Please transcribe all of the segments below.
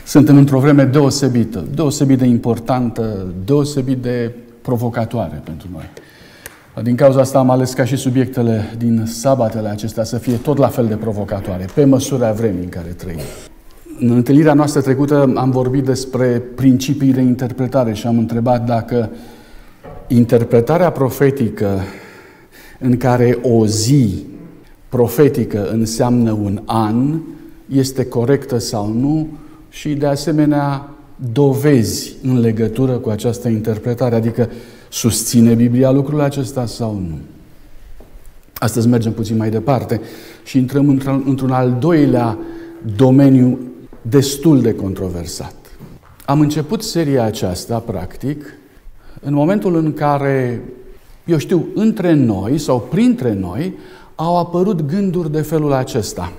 Suntem într-o vreme deosebită, deosebit de importantă, deosebit de provocatoare pentru noi. Din cauza asta am ales ca și subiectele din sabatele acestea să fie tot la fel de provocatoare, pe măsura vremii în care trăim. În întâlnirea noastră trecută am vorbit despre principii de interpretare și am întrebat dacă interpretarea profetică în care o zi profetică înseamnă un an este corectă sau nu și, de asemenea, dovezi în legătură cu această interpretare, adică susține Biblia lucrul acesta sau nu. Astăzi mergem puțin mai departe și intrăm într-un al doilea domeniu destul de controversat. Am început seria aceasta, practic, în momentul în care, eu știu, între noi sau printre noi au apărut gânduri de felul acesta.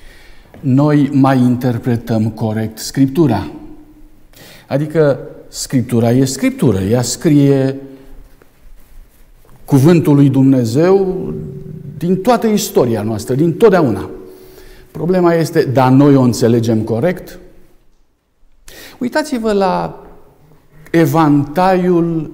Noi mai interpretăm corect Scriptura. Adică Scriptura e Scriptură, ea scrie cuvântul lui Dumnezeu din toată istoria noastră, din totdeauna. Problema este, dar noi o înțelegem corect? Uitați-vă la evantaiul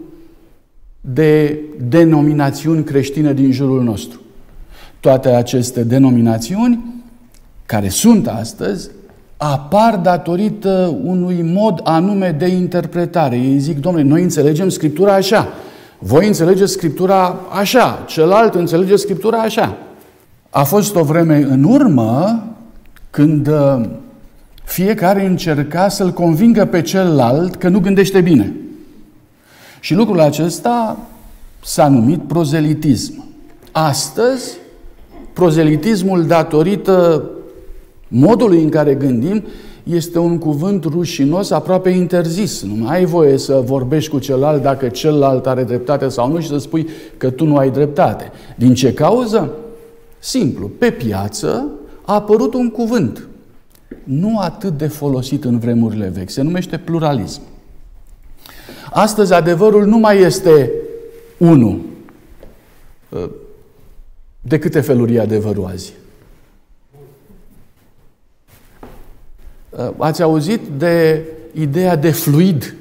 de denominațiuni creștine din jurul nostru. Toate aceste denominațiuni, care sunt astăzi, apar datorită unui mod anume de interpretare. Ei zic, domnule, noi înțelegem Scriptura așa, voi înțelegeți Scriptura așa, celălalt înțelege Scriptura așa. A fost o vreme în urmă când fiecare încerca să-l convingă pe celălalt că nu gândește bine. Și lucrul acesta s-a numit prozelitism. Astăzi, prozelitismul, datorită modului în care gândim, este un cuvânt rușinos, aproape interzis. Nu mai ai voie să vorbești cu celălalt dacă celălalt are dreptate sau nu și să spui că tu nu ai dreptate. Din ce cauză? Simplu. Pe piață a apărut un cuvânt nu atât de folosit în vremurile vechi. Se numește pluralism. Astăzi adevărul nu mai este unul. De câte feluri e adevărul azi? Ați auzit de ideea de fluid?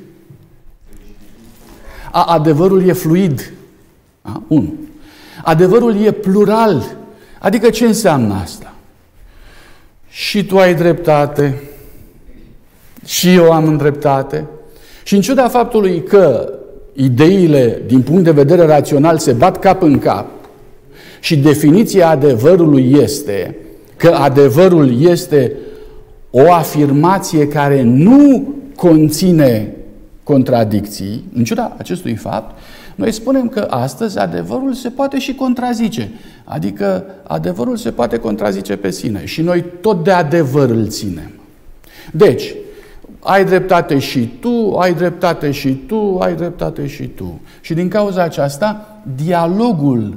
Adevărul e fluid. Unu. Adevărul e plural. Adică ce înseamnă asta? Și tu ai dreptate, și eu am dreptate. Și în ciuda faptului că ideile, din punct de vedere rațional, se bat cap în cap și definiția adevărului este că adevărul este o afirmație care nu conține contradicții, în ciuda acestui fapt, noi spunem că astăzi adevărul se poate și contrazice. Adică adevărul se poate contrazice pe sine și noi tot de adevăr îl ținem. Deci, ai dreptate și tu, ai dreptate și tu, ai dreptate și tu. Și din cauza aceasta, dialogul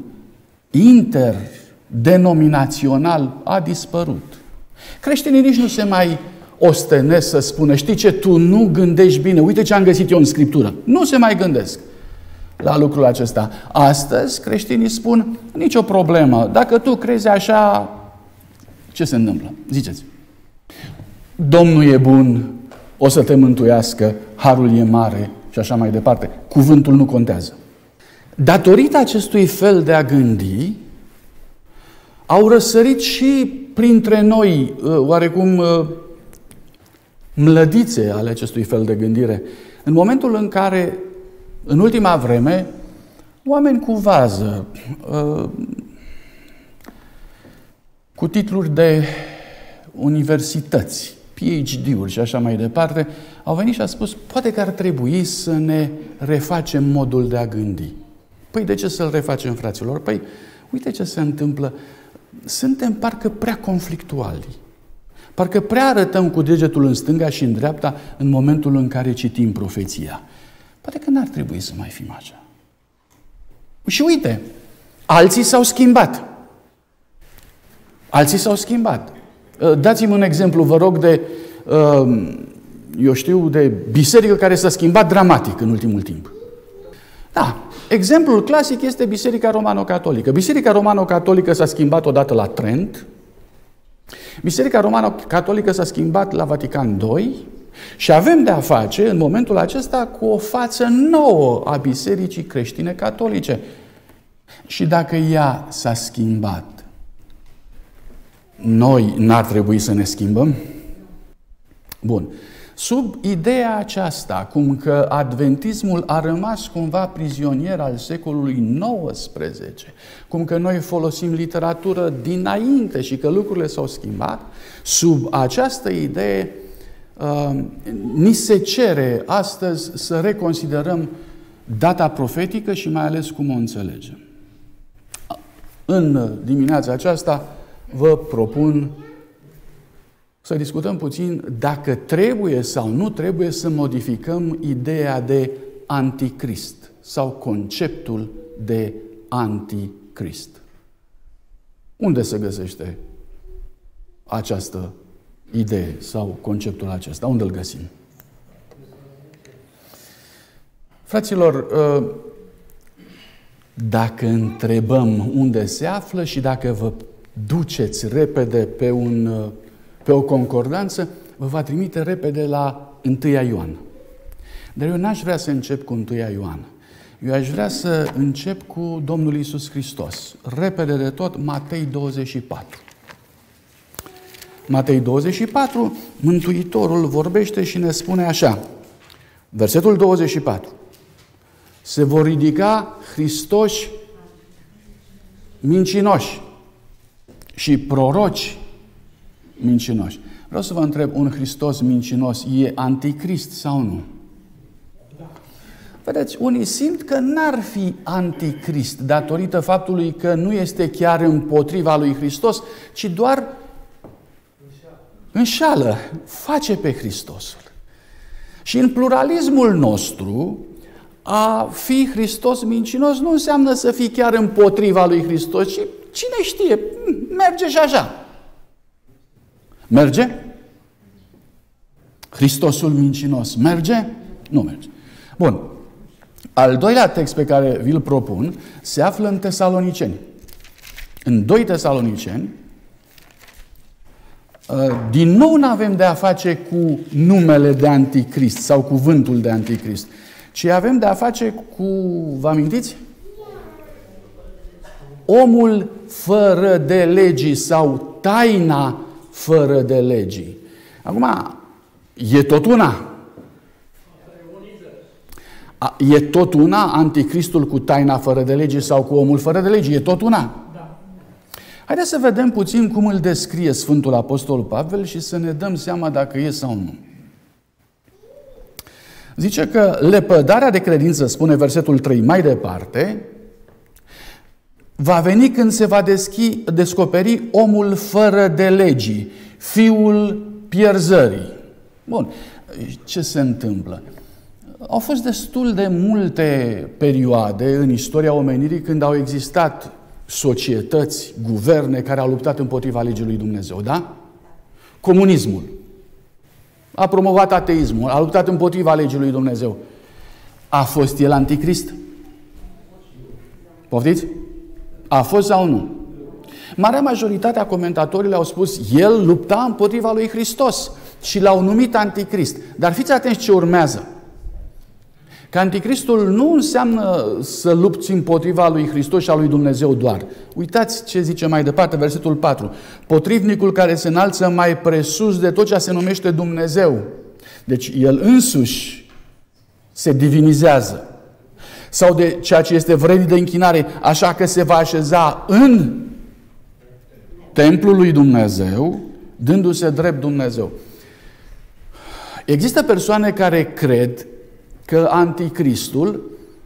interdenominațional a dispărut. Creștinii nici nu se mai ostenesc să spună, știi ce, tu nu gândești bine, uite ce am găsit eu în Scriptură. Nu se mai gândesc la lucrul acesta. Astăzi, creștinii spun, nicio problemă, dacă tu crezi așa, ce se întâmplă? Ziceți. Domnul e bun, o să te mântuiască, harul e mare și așa mai departe. Cuvântul nu contează. Datorită acestui fel de a gândi, au răsărit și printre noi oarecum mlădițe ale acestui fel de gândire. În momentul în care, în ultima vreme, oameni cu vază, cu titluri de universități, PhD-uri și așa mai departe, au venit și au spus, poate că ar trebui să ne refacem modul de a gândi. Păi de ce să-l refacem, fraților? Păi, uite ce se întâmplă. Suntem parcă prea conflictuali. Parcă prea arătăm cu degetul în stânga și în dreapta în momentul în care citim profeția. Poate că n-ar trebui să mai fim așa. Și uite, alții s-au schimbat. Alții s-au schimbat. Dați-mi un exemplu, vă rog, de, eu știu, de biserică care s-a schimbat dramatic în ultimul timp. Da, exemplul clasic este Biserica Romano-Catolică. Biserica Romano-Catolică s-a schimbat odată la Trent, Biserica Romano-Catolică s-a schimbat la Vatican II Și avem de a face, în momentul acesta, cu o față nouă a Bisericii creștine catolice. Și dacă ea s-a schimbat, noi n-ar trebui să ne schimbăm? Bun. Sub ideea aceasta, cum că adventismul a rămas cumva prizonier al secolului XIX, cum că noi folosim literatură dinainte și că lucrurile s-au schimbat, sub această idee ni se cere astăzi să reconsiderăm data profetică și mai ales cum o înțelegem. În dimineața aceasta vă propun să discutăm puțin dacă trebuie sau nu trebuie să modificăm ideea de anticrist sau conceptul de anticrist. Unde se găsește această idee sau conceptul acesta? Unde îl găsim? Fraților, dacă întrebăm unde se află și dacă vă duceți repede pe o concordanță, vă va trimite repede la 1 Ioan. Dar eu n-aș vrea să încep cu 1 Ioan. Eu aș vrea să încep cu Domnul Iisus Hristos. Repede de tot, Matei 24. Matei 24, Mântuitorul vorbește și ne spune așa, versetul 24. Se vor ridica Hristoși mincinoși și proroci mincinoși. Vreau să vă întreb, un Hristos mincinos e anticrist sau nu? Vedeți, unii simt că n-ar fi anticrist datorită faptului că nu este chiar împotriva lui Hristos, ci doar înșală, face pe Hristosul. Și în pluralismul nostru, a fi Hristos mincinos nu înseamnă să fii chiar împotriva lui Hristos, ci cine știe, merge și așa. Merge? Hristosul mincinos merge? Nu merge. Bun. Al doilea text pe care vi-l propun se află în Tesaloniceni. În 2 Tesaloniceni, din nou nu avem de a face cu numele de anticrist sau cuvântul de anticrist, ci avem de a face cu, vă amintiți? Omul fără de legii sau taina fără de legii. Acum, e tot una. E tot una anticristul cu taina fără de legii sau cu omul fără de legii? E tot una. Haideți să vedem puțin cum îl descrie Sfântul Apostol Pavel și să ne dăm seama dacă e sau nu. Zice că lepădarea de credință, spune versetul 3 mai departe, va veni când se va descoperi omul fără de legii, fiul pierzării. Bun, ce se întâmplă? Au fost destul de multe perioade în istoria omenirii când au existat societăți, guverne care au luptat împotriva legii lui Dumnezeu, da? Comunismul a promovat ateismul, a luptat împotriva legii lui Dumnezeu. A fost el anticrist? Poftiți? A fost sau nu? Marea majoritate a comentatorilor au spus el lupta împotriva lui Hristos și l-au numit anticrist. Dar fiți atenți ce urmează. Că anticristul nu înseamnă să lupți împotriva lui Hristos și a lui Dumnezeu doar. Uitați ce zice mai departe, versetul 4. Potrivnicul care se înalță mai presus de tot ce se numește Dumnezeu. Deci el însuși se divinizează. Sau de ceea ce este vrednic de închinare, așa că se va așeza în templul lui Dumnezeu, dându-se drept Dumnezeu. Există persoane care cred că anticristul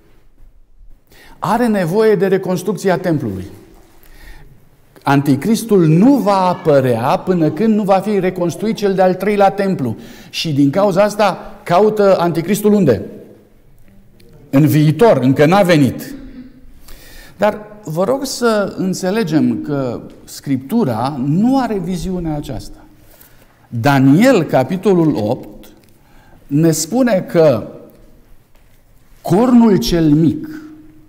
are nevoie de reconstrucția templului. Anticristul nu va apărea până când nu va fi reconstruit cel de-al treilea templu. Și din cauza asta caută anticristul unde? În viitor, încă n-a venit. Dar vă rog să înțelegem că Scriptura nu are viziunea aceasta. Daniel, capitolul 8, ne spune că cornul cel mic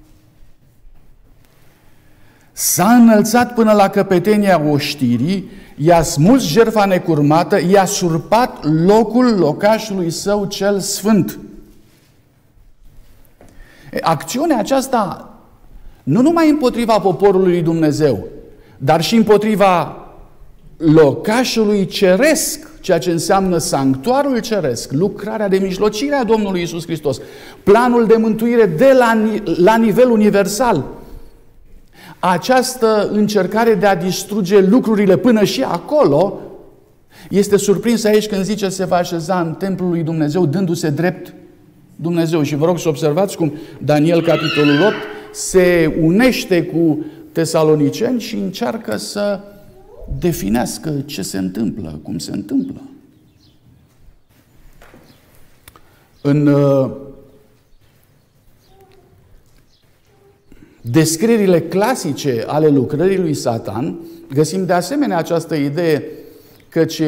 s-a înălțat până la căpetenia oștirii, i-a smuls jertfa necurmată, i-a surpat locul locașului său cel sfânt. Acțiunea aceasta nu numai împotriva poporului lui Dumnezeu, dar și împotriva locașului ceresc, ceea ce înseamnă sanctuarul ceresc, lucrarea de mijlocire a Domnului Iisus Hristos, planul de mântuire la nivel universal. Această încercare de a distruge lucrurile până și acolo este surprins aici când zice se va așeza în templul lui Dumnezeu dându-se drept Dumnezeu. Și vă rog să observați cum Daniel, capitolul 8, se unește cu tesaloniceni și încearcă să definească ce se întâmplă, cum se întâmplă. În descrierile clasice ale lucrării lui Satan găsim de asemenea această idee căci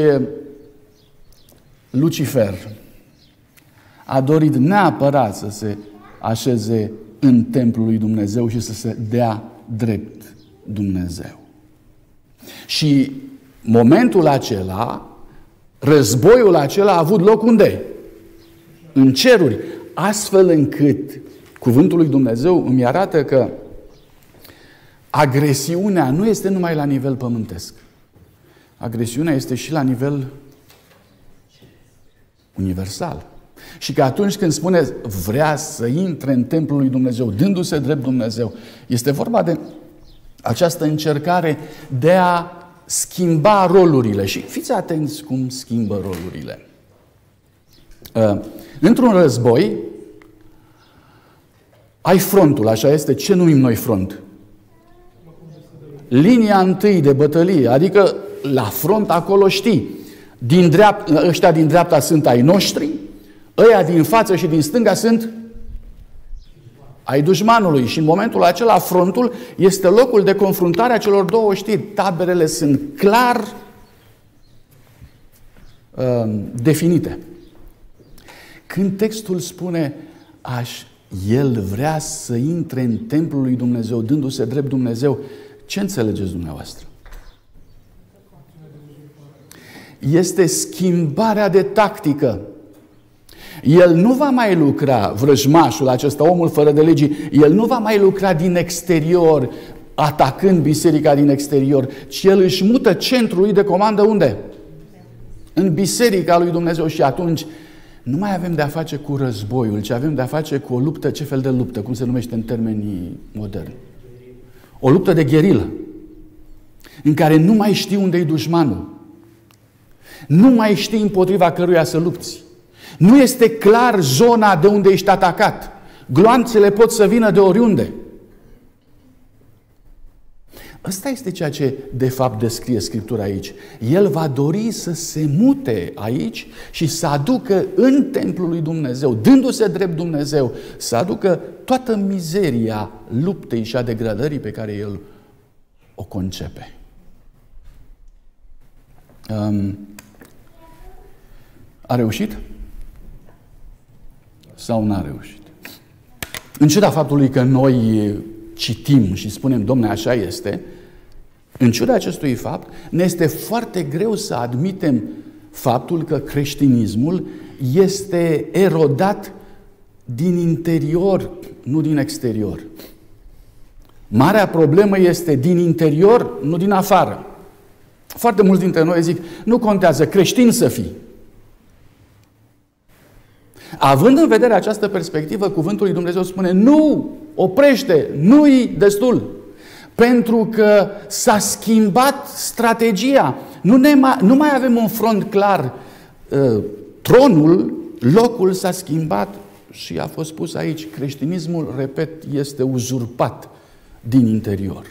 Lucifer a dorit neapărat să se așeze în templul lui Dumnezeu și să se dea drept Dumnezeu. Și momentul acela, războiul acela a avut loc unde? În ceruri. Astfel încât cuvântul lui Dumnezeu îmi arată că agresiunea nu este numai la nivel pământesc. Agresiunea este și la nivel universal. Și că atunci când spune vrea să intre în templul lui Dumnezeu, dându-se drept Dumnezeu, este vorba de această încercare de a schimba rolurile. Și fiți atenți cum schimbă rolurile. Într-un război ai frontul, așa este. Ce numim noi front? Linia întâi de bătălie, adică la front acolo știi, ăștia din dreapta sunt ai noștri, ăia din față și din stânga sunt ai dușmanului. Și în momentul acela frontul este locul de confruntare a celor două știri. Taberele sunt clar definite. Când textul spune el vrea să intre în templul lui Dumnezeu, dându-se drept Dumnezeu, ce înțelegeți dumneavoastră? Este schimbarea de tactică. El nu va mai lucra, vrăjmașul acesta, omul fără de legii, el nu va mai lucra din exterior, atacând biserica din exterior, ci el își mută centrul lui de comandă unde? În biserica lui Dumnezeu. Și atunci nu mai avem de-a face cu războiul, ci avem de-a face cu o luptă, ce fel de luptă? Cum se numește în termenii moderni? O luptă de gherilă, în care nu mai știi unde e dușmanul. Nu mai știi împotriva căruia să lupți. Nu este clar zona de unde ești atacat. Gloanțele pot să vină de oriunde. Ăsta este ceea ce de fapt descrie Scriptura aici. El va dori să se mute aici și să aducă în templul lui Dumnezeu, dându-se drept Dumnezeu, să aducă toată mizeria luptei și a degradării pe care el o concepe. A reușit? Sau n-a reușit? În ciuda faptului că noi citim și spunem, Dom'le, așa este, în ciuda acestui fapt, ne este foarte greu să admitem faptul că creștinismul este erodat din interior, nu din exterior. Marea problemă este din interior, nu din afară. Foarte mulți dintre noi zic, nu contează, creștin să fii. Având în vedere această perspectivă, cuvântul lui Dumnezeu spune, nu, oprește, nu-i destul. Pentru că s-a schimbat strategia. Nu mai avem un front clar. Tronul, locul s-a schimbat și a fost pus aici. Creștinismul, repet, este uzurpat din interior.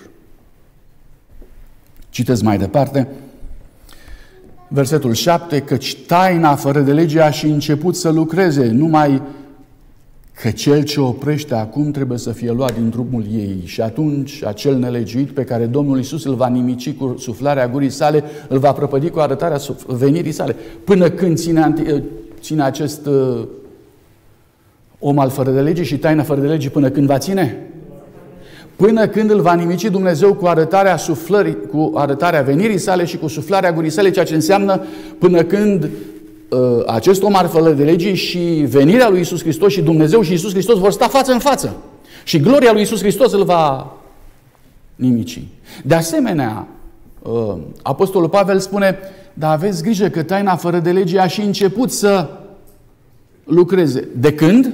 Citesc mai departe. Versetul 7, căci taina fără de lege a și început să lucreze, numai că cel ce oprește acum trebuie să fie luat din drumul ei. Și atunci acel nelegiuit pe care Domnul Iisus îl va nimici cu suflarea gurii sale, îl va prăpădi cu arătarea venirii sale. Până când ține acest om al fără de lege și taina fără de lege, până când va ține? până când îl va nimici Dumnezeu cu arătarea cu arătarea venirii sale și cu suflarea gurii sale, ceea ce înseamnă până când acest om ar fără de legii și venirea lui Iisus Hristos și Dumnezeu și Iisus Hristos vor sta față în față. Și gloria lui Iisus Hristos îl va nimici. De asemenea, Apostolul Pavel spune, dar aveți grijă că taina fără de lege a și început să lucreze. De când?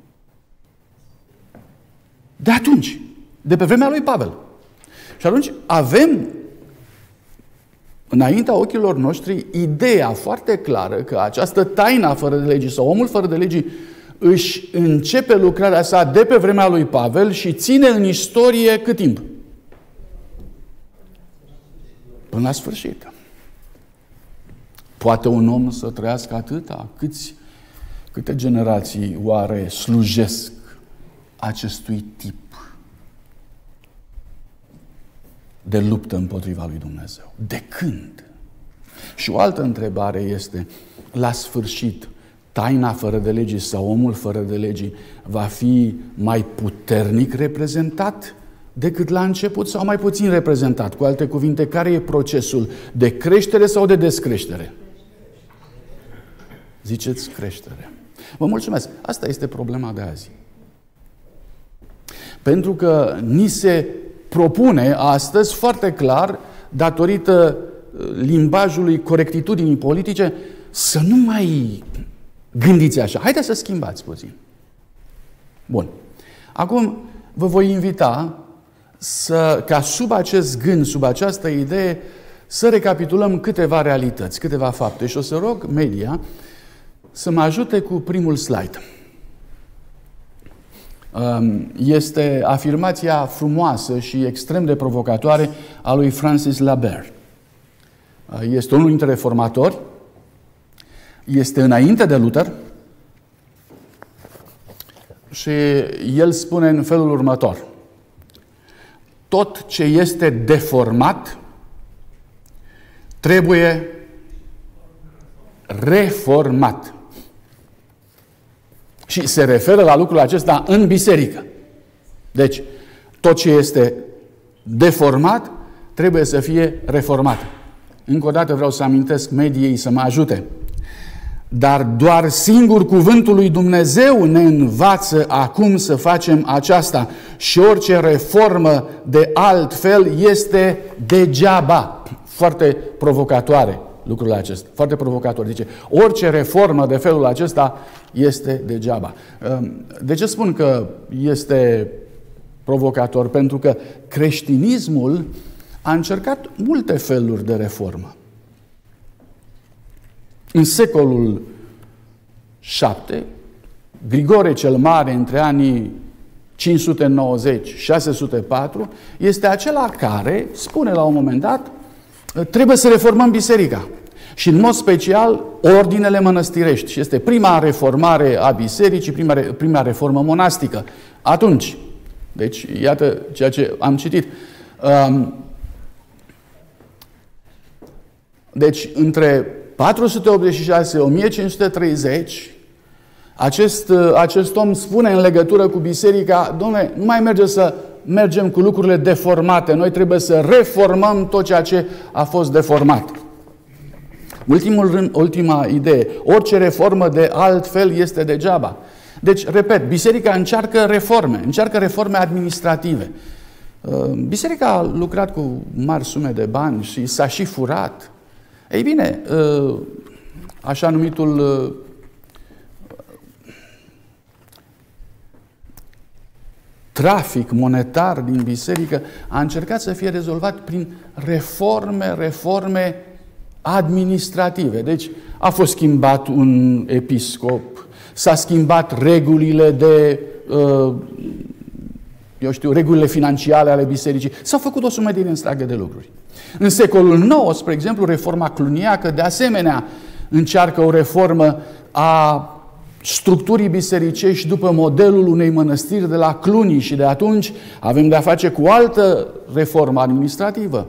De atunci. De pe vremea lui Pavel. Și atunci avem înaintea ochilor noștri ideea foarte clară că această taina fără de legii sau omul fără de legii își începe lucrarea sa de pe vremea lui Pavel și ține în istorie cât timp? Până la sfârșit. Poate un om să trăiască atâta? Câte generații oare slujesc acestui tip de luptă împotriva lui Dumnezeu? De când? Și o altă întrebare este, la sfârșit, taina fără de legii sau omul fără de legii va fi mai puternic reprezentat decât la început sau mai puțin reprezentat? Cu alte cuvinte, care e procesul? De creștere sau de descreștere? Ziceți creștere. Vă mulțumesc. Asta este problema de azi. Pentru că ni se propune astăzi foarte clar, datorită limbajului corectitudinii politice, să nu mai gândiți așa. Haideți să schimbați puțin. Bun. Acum vă voi invita ca sub acest gând, sub această idee, să recapitulăm câteva realități, câteva fapte. Și o să rog media să mă ajute cu primul slide. Este afirmația frumoasă și extrem de provocatoare a lui Francis Labert. Este unul dintre reformatori, este înainte de Luther și el spune în felul următor: tot ce este deformat trebuie reformat. Și se referă la lucrul acesta în biserică. Deci, tot ce este deformat trebuie să fie reformat. Încă o dată vreau să amintesc mediei să mă ajute. Dar doar singur cuvântul lui Dumnezeu ne învață acum să facem aceasta. Și orice reformă de alt fel este degeaba. Foarte provocatoare lucrul acesta. Foarte provocator. Zice, orice reformă de felul acesta este degeaba. De ce spun că este provocator? Pentru că creștinismul a încercat multe feluri de reformă. În secolul VII, Grigore cel Mare, între anii 590-604, este acela care spune la un moment dat, trebuie să reformăm biserica. Și în mod special ordinele mănăstirești. Și este prima reformare a bisericii, prima reformă monastică. Atunci, deci iată ceea ce am citit. Deci între 486-1530 acest om spune în legătură cu biserica: Doamne, nu mai merge să mergem cu lucrurile deformate, noi trebuie să reformăm tot ceea ce a fost deformat. Ultima idee, orice reformă de altfel este degeaba. Deci, repet, biserica încearcă reforme administrative. Biserica a lucrat cu mari sume de bani și s-a și furat. Ei bine, așa numitul trafic monetar din biserică a încercat să fie rezolvat prin reforme administrative. Deci a fost schimbat un episcop, s-a schimbat regulile regulile financiare ale bisericii. S-au făcut o sumedenie întreagă de lucruri. În secolul IX, spre exemplu, reforma cluniacă, de asemenea, încearcă o reformă a structurii bisericești după modelul unei mănăstiri de la Cluny și de atunci avem de-a face cu o altă reformă administrativă.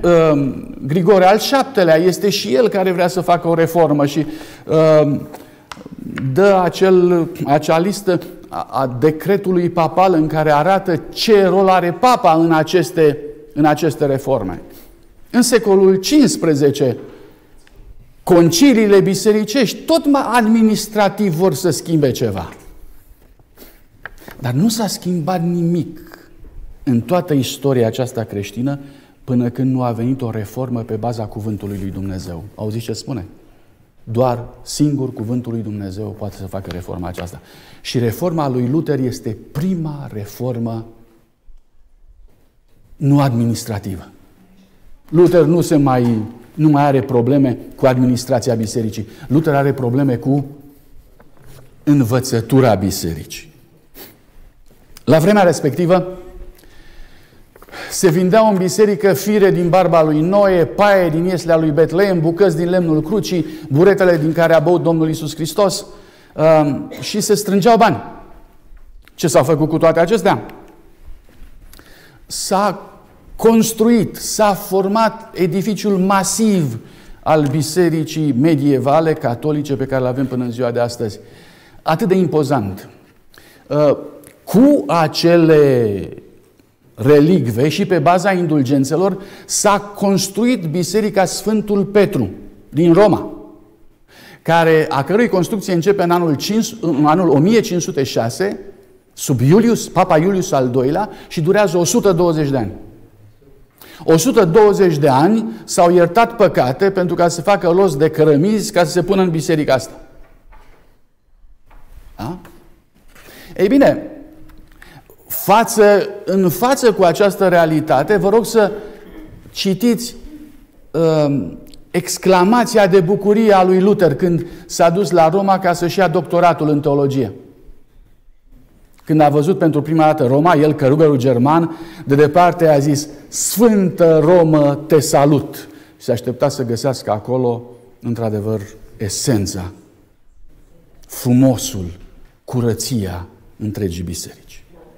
Grigore al VII-lea este și el care vrea să facă o reformă și dă acea listă a decretului papal în care arată ce rol are papa în aceste reforme. În secolul XV, conciliile bisericești, tot mai administrativ vor să schimbe ceva. Dar nu s-a schimbat nimic în toată istoria aceasta creștină până când nu a venit o reformă pe baza cuvântului lui Dumnezeu. Auziți ce spune? Doar singur cuvântul lui Dumnezeu poate să facă reforma aceasta. Și reforma lui Luther este prima reformă nu administrativă. Luther nu mai are probleme cu administrația bisericii. Luther are probleme cu învățătura bisericii. La vremea respectivă se vindeau în biserică fire din barba lui Noe, paie din ieslea lui Betleem, bucăți din lemnul crucii, buretele din care a băut Domnul Iisus Hristos și se strângeau bani. Ce s-a făcut cu toate acestea? S-a construit, s-a format edificiul masiv al bisericii medievale, catolice, pe care le avem până în ziua de astăzi. Atât de impozant. Cu acele relicve și pe baza indulgențelor s-a construit Biserica Sfântul Petru din Roma, a cărui construcție începe în anul 1506, sub Papa Iulius al II-lea și durează 120 de ani. 120 de ani s-au iertat păcate pentru ca să facă rost de cărămizi ca să se pună în biserica asta. Da? Ei bine, în față cu această realitate, vă rog să citiți exclamația de bucurie a lui Luther când s-a dus la Roma ca să-și ia doctoratul în teologie. Când a văzut pentru prima dată Roma, el, călugărul german, de departe a zis: Sfântă Romă, te salut! Și se aștepta să găsească acolo, într-adevăr, esența, frumosul, curăția întregii biserici.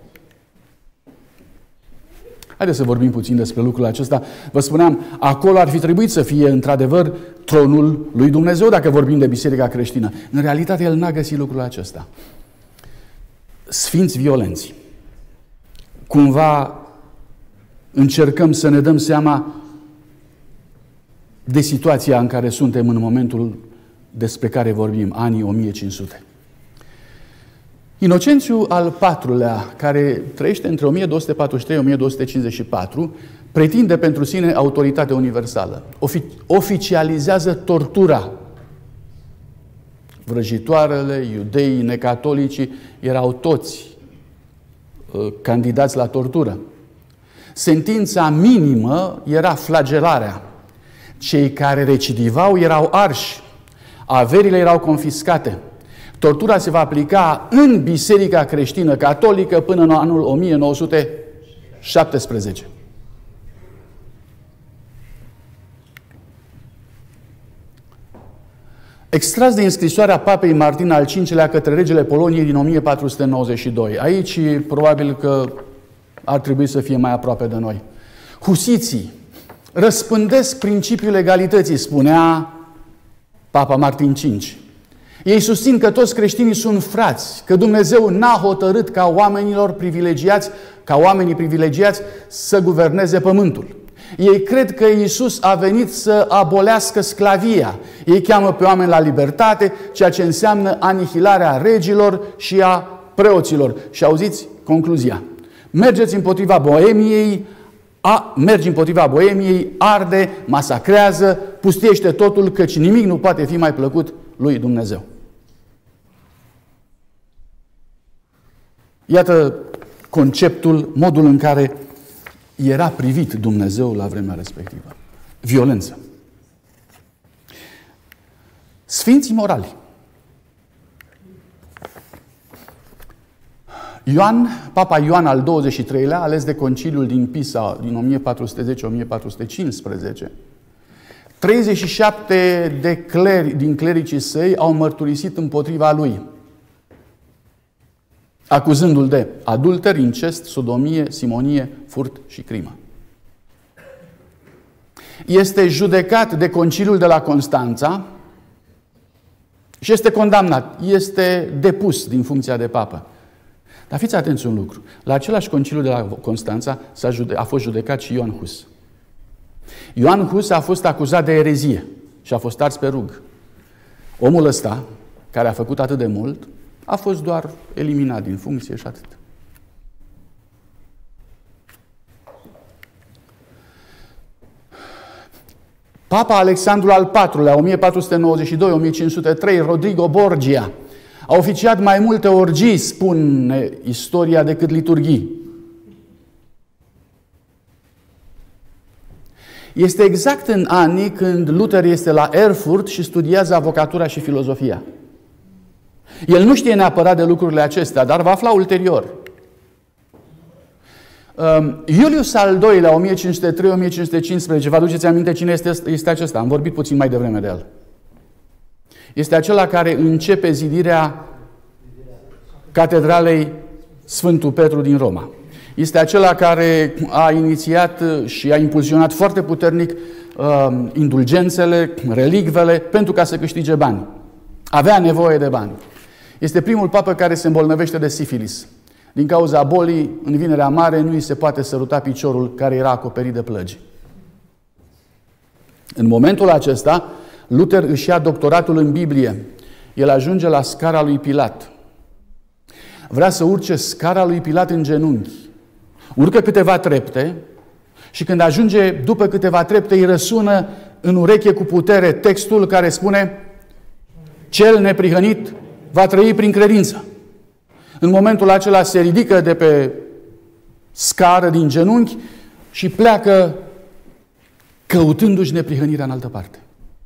Haideți să vorbim puțin despre lucrul acesta. Vă spuneam, acolo ar fi trebuit să fie, într-adevăr, tronul lui Dumnezeu, dacă vorbim de biserica creștină. În realitate, el n-a găsit lucrul acesta. Sfinți violenți. Cumva încercăm să ne dăm seama de situația în care suntem în momentul despre care vorbim, anii 1500. Inocențiu al IV-lea, care trăiește între 1243-1254, pretinde pentru sine autoritate universală. Oficializează tortura. Vrăjitoarele, iudeii, necatolicii erau toți candidați la tortură. Sentința minimă era flagelarea. Cei care recidivau erau arși. Averile erau confiscate. Tortura se va aplica în Biserica Creștină Catolică până în anul 1917. Extras din scrisoarea Papei Martin al V-lea către regele Poloniei din 1492. Aici probabil că ar trebui să fie mai aproape de noi. Husiții răspândesc principiul egalității, spunea Papa Martin V. Ei susțin că toți creștinii sunt frați, că Dumnezeu n-a hotărât ca oamenii privilegiați să guverneze pământul. Ei cred că Iisus a venit să abolească sclavia. Ei cheamă pe oameni la libertate, ceea ce înseamnă anihilarea regilor și a preoților. Și auziți concluzia. Mergi împotriva Boemiei, arde, masacrează, pustiește totul, căci nimic nu poate fi mai plăcut lui Dumnezeu. Iată conceptul, modul în care era privit Dumnezeu la vremea respectivă. Violență. Sfinții morali. Papa Ioan al XXIII-lea, ales de conciliul din Pisa din 1410-1415, 37 din clericii săi au mărturisit împotriva lui, acuzându-l de adulter, incest, sodomie, simonie, furt și crimă. Este judecat de conciliul de la Constanța și este condamnat, este depus din funcția de papă. Dar fiți atenți un lucru. La același conciliu de la Constanța a fost judecat și Ioan Hus. Ioan Hus a fost acuzat de erezie și a fost ars pe rug. Omul ăsta, care a făcut atât de mult, a fost doar eliminat din funcție și atât. Papa Alexandru al IV-lea, 1492-1503, Rodrigo Borgia, a oficiat mai multe orgii, spune istoria, decât liturghii. Este exact în anii când Luther este la Erfurt și studiază avocatura și filozofia. El nu știe neapărat de lucrurile acestea, dar va afla ulterior. Iulius al II-lea, 1503-1515, vă aduceți aminte cine este acesta? Am vorbit puțin mai devreme de el. Este acela care începe zidirea catedralei Sfântul Petru din Roma. Este acela care a inițiat și a impulsionat foarte puternic indulgențele, relicvele, pentru ca să câștige bani. Avea nevoie de bani. Este primul papă care se îmbolnăvește de sifilis. Din cauza bolii, în Vinerea Mare, nu îi se poate săruta piciorul care era acoperit de plăgi. În momentul acesta, Luther își ia doctoratul în Biblie. El ajunge la scara lui Pilat. Vrea să urce scara lui Pilat în genunchi. Urcă câteva trepte și când ajunge după câteva trepte, îi răsună în ureche cu putere textul care spune: cel neprihănit va trăi prin credință. În momentul acela se ridică de pe scară din genunchi și pleacă căutându-și neprihănirea în altă parte.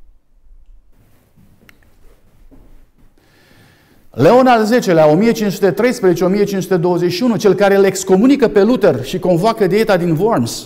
Leon al X-lea, 1513-1521, cel care îl excomunică pe Luther și convoacă dieta din Worms,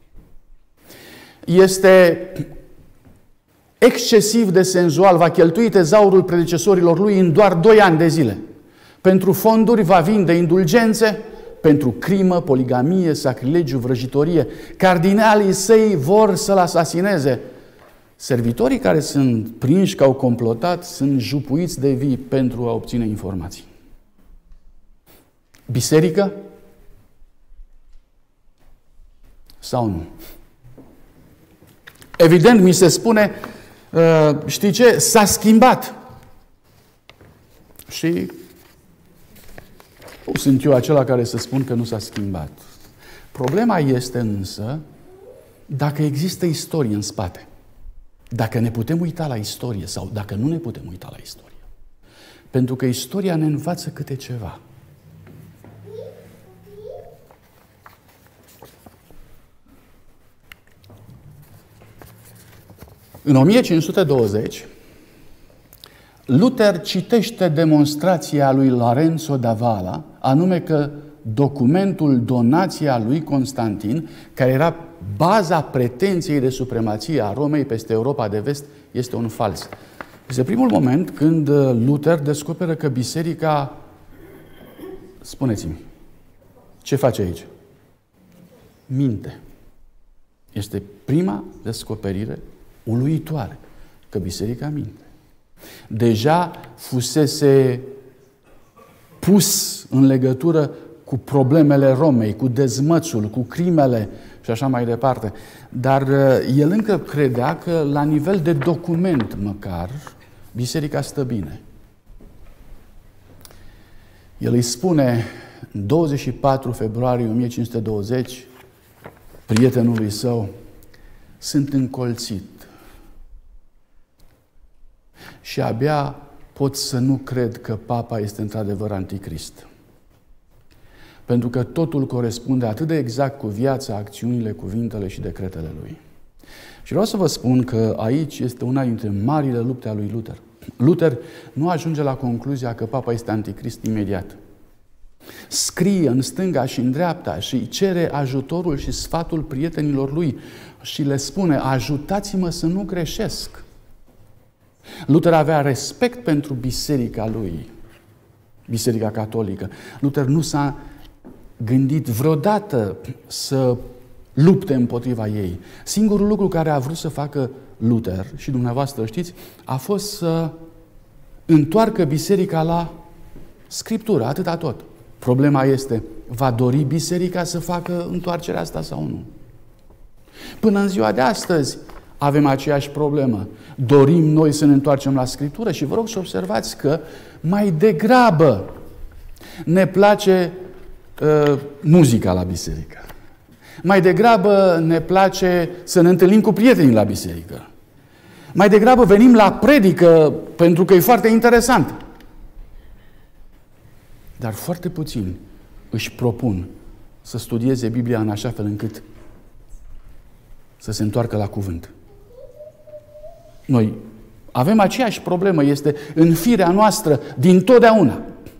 este excesiv de senzual, va cheltui tezaurul predecesorilor lui în doar 2 ani de zile. Pentru fonduri va vinde indulgențe, pentru crimă, poligamie, sacrilegiu, vrăjitorie. Cardinalii săi vor să-l asasineze. Servitorii care sunt prinși că au complotat sunt jupuiți de vii pentru a obține informații. Biserică? Sau nu? Evident, mi se spune, știi ce? S-a schimbat. Și nu sunt eu acela care să spun că nu s-a schimbat. Problema este însă dacă există istorie în spate. Dacă ne putem uita la istorie sau dacă nu ne putem uita la istorie. Pentru că istoria ne învață câte ceva. În 1520, Luther citește demonstrația lui Lorenzo d'Avala, anume că documentul Donația lui Constantin, care era baza pretenției de supremație a Romei peste Europa de Vest, este un fals. Este primul moment când Luther descoperă că biserica, spuneți-mi, ce face aici? Minte. Este prima descoperire uluitoare că biserica minte. Deja fusese pus în legătură cu problemele Romei, cu dezmățul, cu crimele și așa mai departe. Dar el încă credea că la nivel de document măcar, biserica stă bine. El îi spune în 24 februarie 1520 prietenului său: sunt încolțit și abia pot să nu cred că papa este într-adevăr anticrist. Pentru că totul corespunde atât de exact cu viața, acțiunile, cuvintele și decretele lui. Și vreau să vă spun că aici este una dintre marile lupte a lui Luther. Luther nu ajunge la concluzia că papa este anticrist imediat. Scrie în stânga și în dreapta și cere ajutorul și sfatul prietenilor lui și le spune: ajutați-mă să nu greșesc. Luther avea respect pentru biserica lui, biserica catolică. Luther nu s-a gândit vreodată să lupte împotriva ei. Singurul lucru care a vrut să facă Luther, și dumneavoastră știți, a fost să întoarcă biserica la Scriptură, atâta tot. Problema este, va dori biserica să facă întoarcerea asta sau nu? Până în ziua de astăzi avem aceeași problemă. Dorim noi să ne întoarcem la Scriptură și vă rog să observați că mai degrabă ne place muzica la biserică. Mai degrabă ne place să ne întâlnim cu prietenii la biserică. Mai degrabă venim la predică pentru că e foarte interesant. Dar foarte puțini își propun să studieze Biblia în așa fel încât să se întoarcă la cuvânt. Noi avem aceeași problemă, este în firea noastră din totdeauna.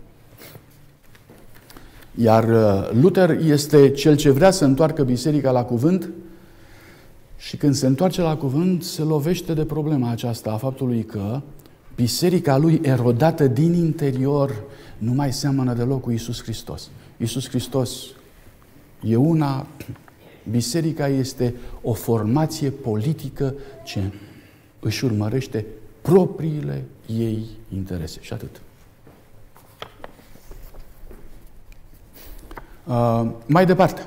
Iar Luther este cel ce vrea să întoarcă biserica la cuvânt și când se întoarce la cuvânt se lovește de problema aceasta a faptului că biserica lui erodată din interior nu mai seamănă deloc cu Iisus Hristos. Iisus Hristos e una, biserica este o formație politică ce își urmărește propriile ei interese. Și atât. Mai departe.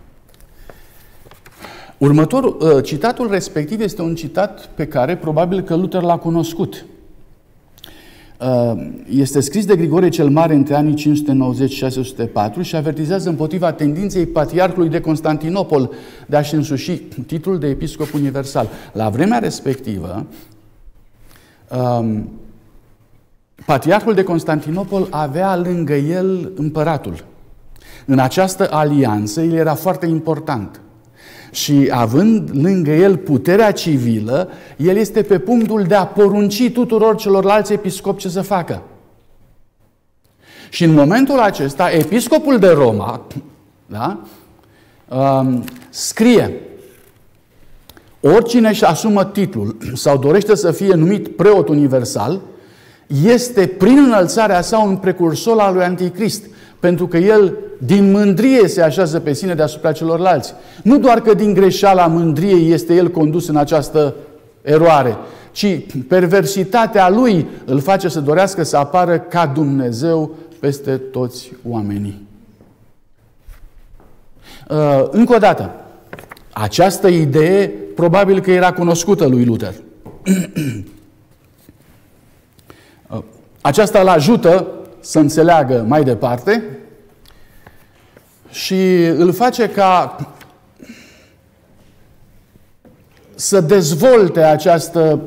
Citatul respectiv este un citat pe care probabil că Luther l-a cunoscut. Este scris de Grigorie cel Mare între anii 590-604 și avertizează împotriva tendinței Patriarhului de Constantinopol de a-și însuși titlul de episcop universal. La vremea respectivă, Patriarhul de Constantinopol avea lângă el împăratul. În această alianță, el era foarte important. Și având lângă el puterea civilă, el este pe punctul de a porunci tuturor celorlalți episcopi ce să facă. Și în momentul acesta, episcopul de Roma, da, scrie: oricine își asumă titlul sau dorește să fie numit preot universal, este prin înălțarea sa un precursor al lui Anticrist, pentru că el din mândrie se așează pe sine deasupra celorlalți. Nu doar că din greșeala mândriei este el condus în această eroare, ci perversitatea lui îl face să dorească să apară ca Dumnezeu peste toți oamenii. Încă o dată, această idee probabil că era cunoscută lui Luther. Aceasta îl ajută să înțeleagă mai departe și îl face ca să dezvolte această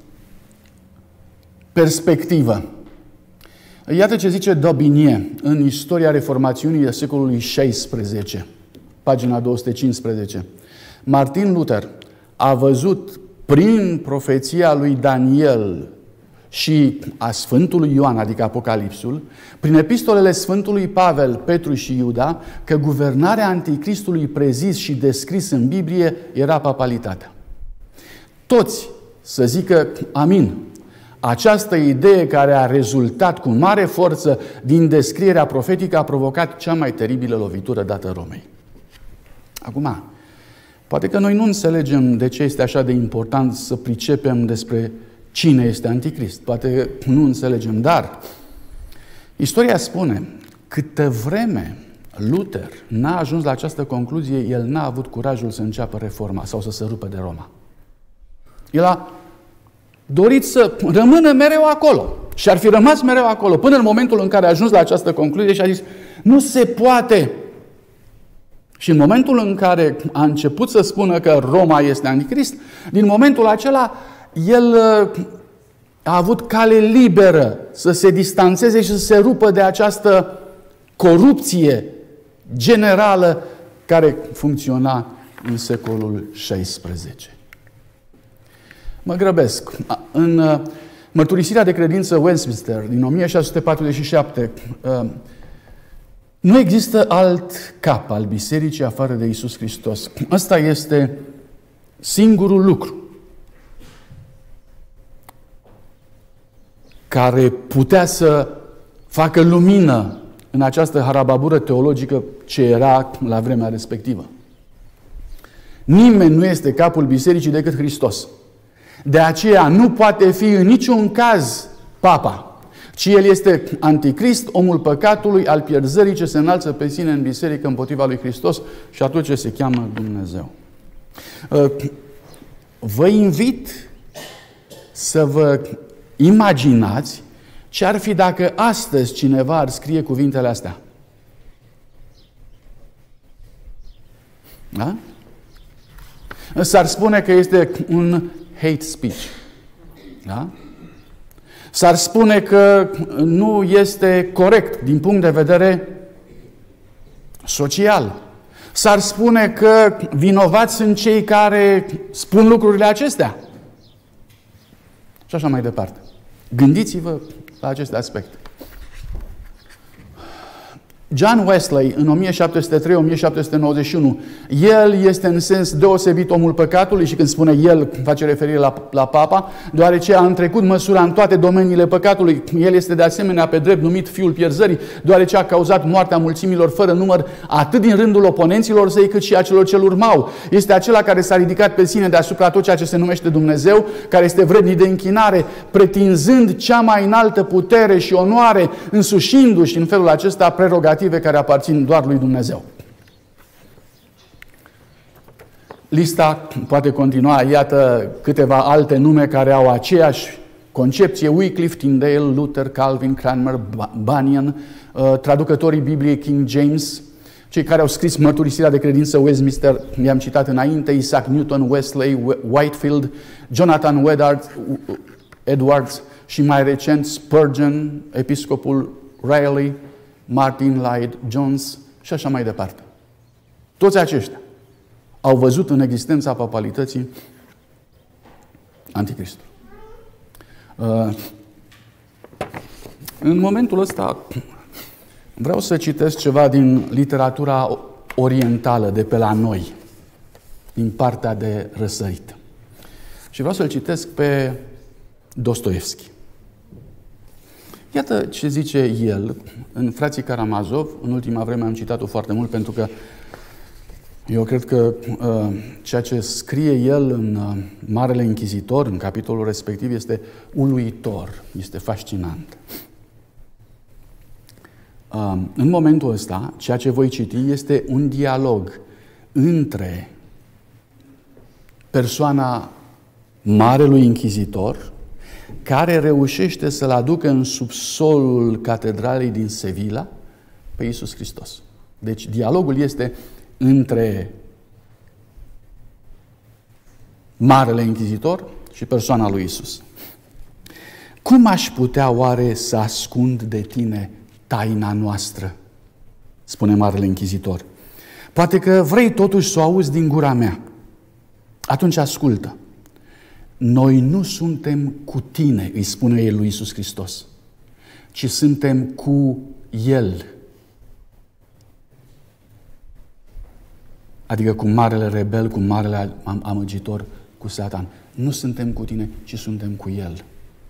perspectivă. Iată ce zice Daubigné în Istoria Reformațiunii de secolului XVI, pagina 215. Martin Luther a văzut prin profeția lui Daniel și a Sfântului Ioan, adică Apocalipsul, prin epistolele Sfântului Pavel, Petru și Iuda, că guvernarea Anticristului prezis și descris în Biblie era papalitatea. Toți să zică amin. Această idee care a rezultat cu mare forță din descrierea profetică a provocat cea mai teribilă lovitură dată Romei. Acum, poate că noi nu înțelegem de ce este așa de important să pricepem despre cine este Anticrist. Poate nu înțelegem, dar istoria spune, câtă vreme Luther n-a ajuns la această concluzie, el n-a avut curajul să înceapă reforma sau să se rupă de Roma. El a dorit să rămână mereu acolo și ar fi rămas mereu acolo până în momentul în care a ajuns la această concluzie și a zis, nu se poate. Și în momentul în care a început să spună că Roma este Anticrist, din momentul acela el a avut cale liberă să se distanțeze și să se rupă de această corupție generală care funcționa în secolul XVI. Mă grăbesc. În mărturisirea de credință Westminster din 1647 nu există alt cap al bisericii afară de Iisus Hristos. Ăsta este singurul lucru care putea să facă lumină în această harababură teologică ce era la vremea respectivă. Nimeni nu este capul bisericii decât Hristos. De aceea nu poate fi în niciun caz Papa. Ci el este anticrist, omul păcatului, al pierzării, ce se înalță pe sine în biserică împotriva lui Hristos și atunci se cheamă Dumnezeu. Vă invit să vă imaginați ce ar fi dacă astăzi cineva ar scrie cuvintele astea. Da? S-ar spune că este un hate speech. Da? S-ar spune că nu este corect din punct de vedere social. S-ar spune că vinovați sunt cei care spun lucrurile acestea. Și așa mai departe. Gândiți-vă la aceste aspecte. John Wesley, în 1703-1791, el este în sens deosebit omul păcatului și când spune el, face referire la Papa, deoarece a întrecut măsura în toate domeniile păcatului. El este de asemenea pe drept numit fiul pierzării, deoarece a cauzat moartea mulțimilor fără număr, atât din rândul oponenților săi, cât și a celor ce urmau. Este acela care s-a ridicat pe sine deasupra tot ceea ce se numește Dumnezeu, care este vrednic de închinare, pretinzând cea mai înaltă putere și onoare, însușindu-și în felul acesta prerogative care aparțin doar lui Dumnezeu. Lista poate continua. Iată câteva alte nume care au aceeași concepție. Wycliffe, Tyndale, Luther, Calvin, Cranmer, Bunyan, traducătorii Bibliei King James, cei care au scris mărturisirea de credință Westminster, i-am citat înainte, Isaac Newton, Wesley, Whitefield, Jonathan Edwards și mai recent Spurgeon, episcopul Riley, Martin Lloyd-Jones și așa mai departe. Toți aceștia au văzut în existența papalității Anticristul. În momentul ăsta vreau să citesc ceva din literatura orientală de pe la noi, din partea de răsărit. Și vreau să-l citesc pe Dostoevski. Iată ce zice el în Frații Karamazov. În ultima vreme am citat-o foarte mult pentru că eu cred că ceea ce scrie el în Marele Inchizitor, în capitolul respectiv, este uluitor, este fascinant. În momentul ăsta, ceea ce voi citi este un dialog între persoana Marelui Inchizitor, care reușește să-l aducă în subsolul catedralei din Sevilla pe Iisus Hristos. Deci dialogul este între Marele Inchizitor și persoana lui Iisus. Cum aș putea oare să ascund de tine taina noastră? Spune Marele Inchizitor. Poate că vrei totuși să o auzi din gura mea. Atunci ascultă. Noi nu suntem cu tine, îi spune el lui Iisus Hristos, ci suntem cu El. Adică cu marele rebel, cu marele amăgitor, cu Satan. Nu suntem cu tine, ci suntem cu El.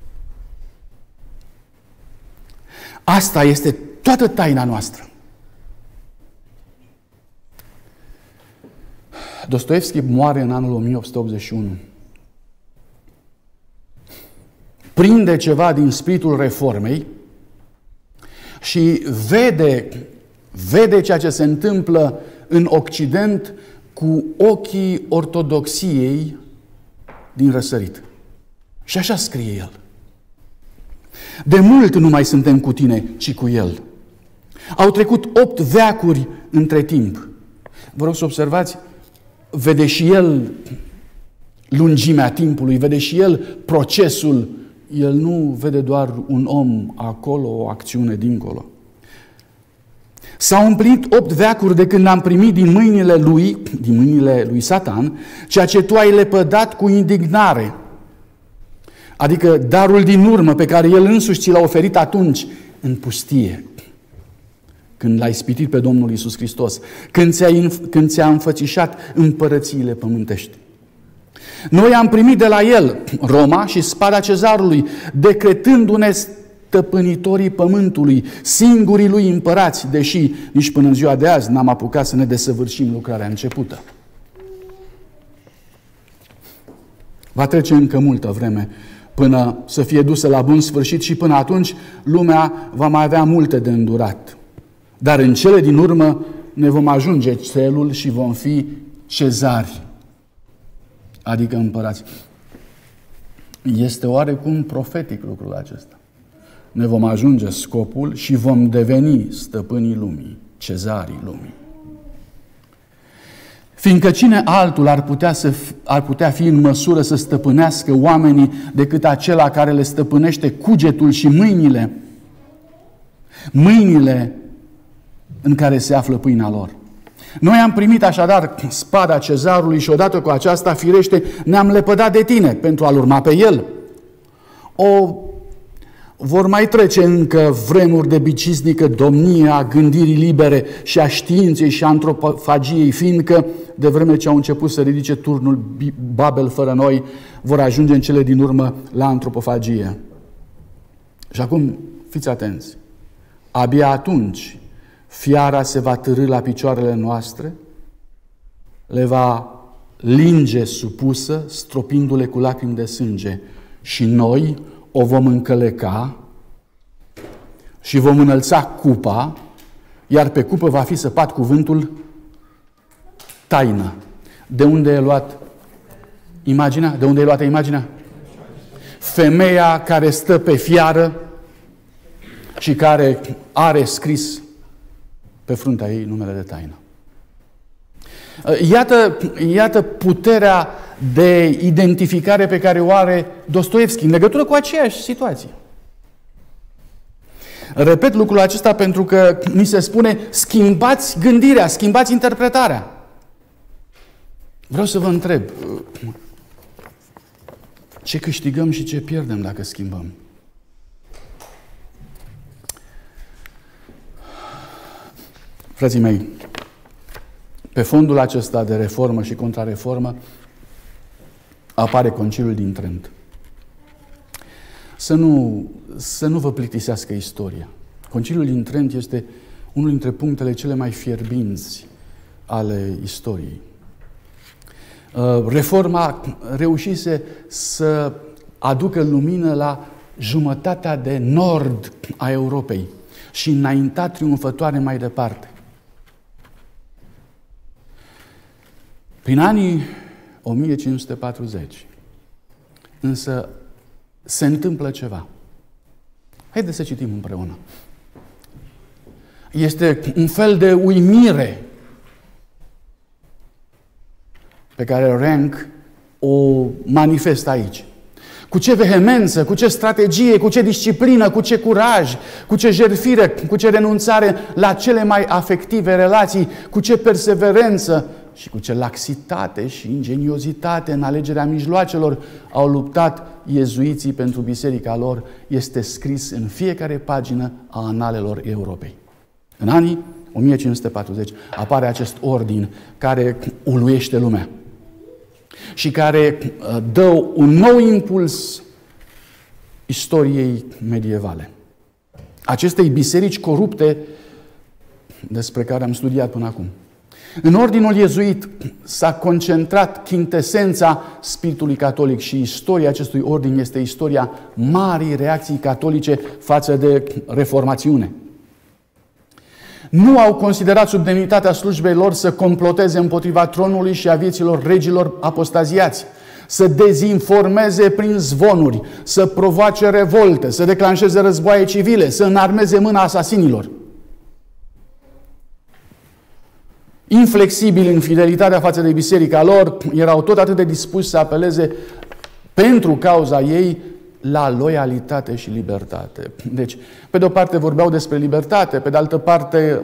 Asta este toată taina noastră. Dostoevski moare în anul 1881. Prinde ceva din spiritul reformei și vede ceea ce se întâmplă în Occident cu ochii ortodoxiei din răsărit. Și așa scrie el. De mult nu mai suntem cu tine, ci cu El. Au trecut 8 veacuri între timp. Vă rog să observați, vede și el lungimea timpului, vede și el procesul. El nu vede doar un om acolo, o acțiune dincolo. S-au împlinit 8 veacuri de când am primit din mâinile lui Satan, ceea ce tu ai lepădat cu indignare. Adică darul din urmă pe care el însuși ți l-a oferit atunci în pustie, când l-ai ispitit pe Domnul Iisus Hristos, când ți-a înfățișat împărățiile pământești. Noi am primit de la el Roma și spada cezarului, decretându-ne stăpânitorii pământului, singurii lui împărați, deși nici până în ziua de azi n-am apucat să ne desăvârșim lucrarea începută. Va trece încă multă vreme până să fie dusă la bun sfârșit și până atunci lumea va mai avea multe de îndurat. Dar în cele din urmă ne vom ajunge țelul și vom fi cezari, adică împărați. Este oarecum profetic lucrul acesta. Ne vom ajunge scopul și vom deveni stăpânii lumii, cezarii lumii. Fiindcă cine altul ar putea fi în măsură să stăpânească oamenii decât acela care le stăpânește cugetul și mâinile în care se află pâinea lor. Noi am primit așadar spada cezarului și odată cu aceasta, firește, ne-am lepădat de tine pentru a-l urma pe el. Vor mai trece încă vremuri de biciznică domnie a gândirii libere și a științei și a antropofagiei, fiindcă, de vreme ce au început să ridice turnul Babel fără noi, vor ajunge în cele din urmă la antropofagie. Și acum, fiți atenți, abia atunci fiara se va târî la picioarele noastre, le va linge supusă, stropindu-le cu lacrimi de sânge, și noi o vom încăleca și vom înălța cupa, iar pe cupă va fi săpat cuvântul taină. De unde e luat imaginea? De unde e luată imaginea? Femeia care stă pe fiară și care are scris pe fruntea ei numele de taină. Iată puterea de identificare pe care o are Dostoevski în legătură cu aceeași situație. Repet lucrul acesta pentru că mi se spune: schimbați gândirea, schimbați interpretarea. Vreau să vă întreb, ce câștigăm și ce pierdem dacă schimbăm? Frații mei, pe fondul acesta de reformă și contrareformă apare Conciliul din Trent. Să nu vă plictisească istoria. Conciliul din Trent este unul dintre punctele cele mai fierbinți ale istoriei. Reforma reușise să aducă lumină la jumătatea de nord a Europei și înainta triumfătoare mai departe. Prin anii 1540, însă, se întâmplă ceva. Haideți să citim împreună. Este un fel de uimire pe care Rank o manifestă aici. Cu ce vehemență, cu ce strategie, cu ce disciplină, cu ce curaj, cu ce jertfire, cu ce renunțare la cele mai afective relații, cu ce perseverență și cu ce laxitate și ingeniozitate în alegerea mijloacelor au luptat iezuiții pentru biserica lor, este scris în fiecare pagină a Analelor Europei. În anii 1540 apare acest ordin care uluiește lumea și care dă un nou impuls istoriei medievale. Acestei biserici corupte despre care am studiat până acum. În ordinul iezuit s-a concentrat chintesența spiritului catolic și istoria acestui ordin este istoria marii reacții catolice față de reformațiune. Nu au considerat sub demnitatea slujbei lor să comploteze împotriva tronului și a vieților regilor apostaziați, să dezinformeze prin zvonuri, să provoace revolte, să declanșeze războaie civile, să înarmeze mâna asasinilor. Inflexibili în fidelitatea față de biserica lor, erau tot atât de dispuși să apeleze pentru cauza ei la loialitate și libertate. Deci, pe de o parte vorbeau despre libertate, pe de altă parte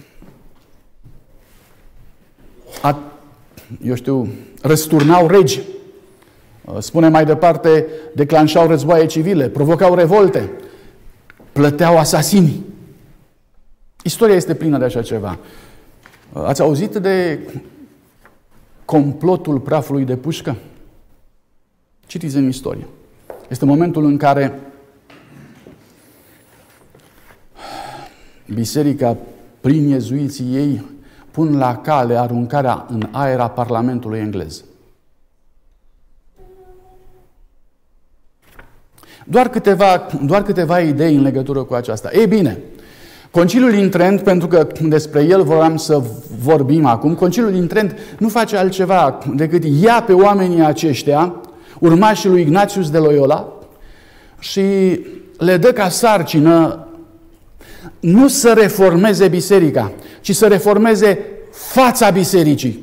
răsturnau regi. Spune mai departe, declanșau războaie civile, provocau revolte, plăteau asasinii. Istoria este plină de așa ceva. Ați auzit de complotul prafului de pușcă? Citiți în istorie. Este momentul în care biserica, prin iezuiții ei, pun la cale aruncarea în aer a Parlamentului englez. Doar câteva idei în legătură cu aceasta. Ei bine, Conciliul din Trent, pentru că despre el voiam să vorbim acum, Conciliul din Trent nu face altceva decât ia pe oamenii aceștia, urmașii lui Ignatius de Loyola, și le dă ca sarcină nu să reformeze biserica, ci să reformeze fața bisericii.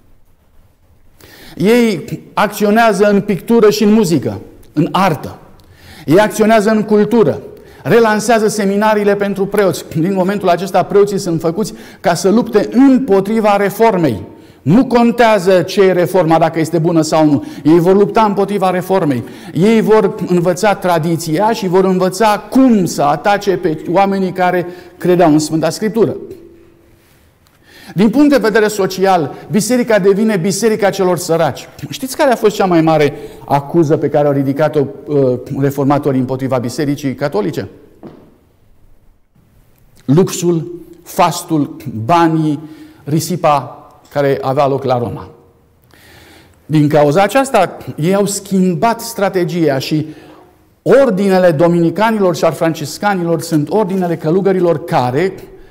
Ei acționează în pictură și în muzică, în artă. Ei acționează în cultură. Relansează seminariile pentru preoți. Din momentul acesta preoții sunt făcuți ca să lupte împotriva reformei. Nu contează ce e reforma, dacă este bună sau nu. Ei vor lupta împotriva reformei. Ei vor învăța tradiția și vor învăța cum să atace pe oamenii care credeau în Sfânta Scriptură. Din punct de vedere social, biserica devine biserica celor săraci. Știți care a fost cea mai mare acuză pe care au ridicat-o reformatorii împotriva bisericii catolice? Luxul, fastul, banii, risipa care avea loc la Roma. Din cauza aceasta, ei au schimbat strategia și ordinele dominicanilor și al franciscanilor sunt ordinele călugărilor care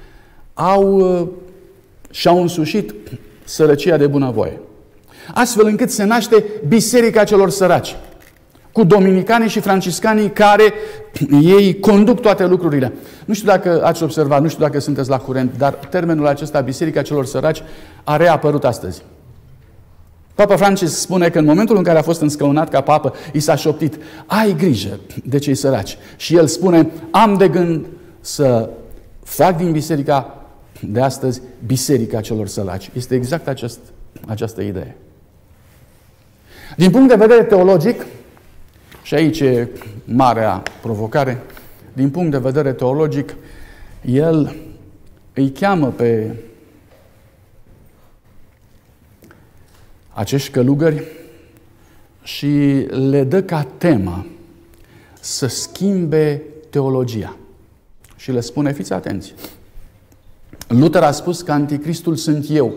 și-au însușit sărăcia de bunăvoie. Astfel încât se naște Biserica celor săraci, cu dominicanii și franciscanii care ei conduc toate lucrurile. Nu știu dacă ați observat, nu știu dacă sunteți la curent, dar termenul acesta, Biserica celor săraci, a reapărut astăzi. Papa Francis spune că în momentul în care a fost înscăunat ca papă, i s-a șoptit: ai grijă de cei săraci. Și el spune: am de gând să fac din biserica de astăzi Biserica celor săraci. Este exact această idee. Din punct de vedere teologic, și aici e marea provocare, din punct de vedere teologic, el îi cheamă pe acești călugări și le dă ca temă să schimbe teologia. Și le spune: fiți atenți, Luther a spus că anticristul sunt eu.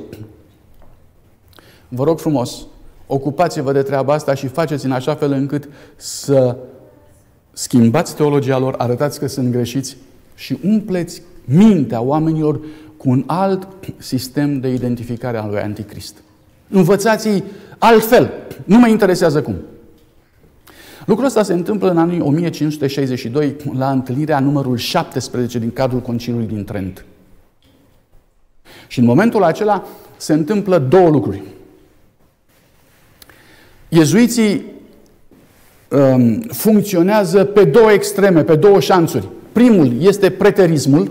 Vă rog frumos, ocupați-vă de treaba asta și faceți în așa fel încât să schimbați teologia lor, arătați că sunt greșiți și umpleți mintea oamenilor cu un alt sistem de identificare al lui anticrist. Învățați-i altfel. Nu mă interesează cum. Lucrul ăsta se întâmplă în anii 1562, la întâlnirea numărul 17 din cadrul Conciliului din Trent. Și în momentul acela se întâmplă două lucruri. Iezuiții funcționează pe două extreme, pe două șanțuri. Primul este preterismul,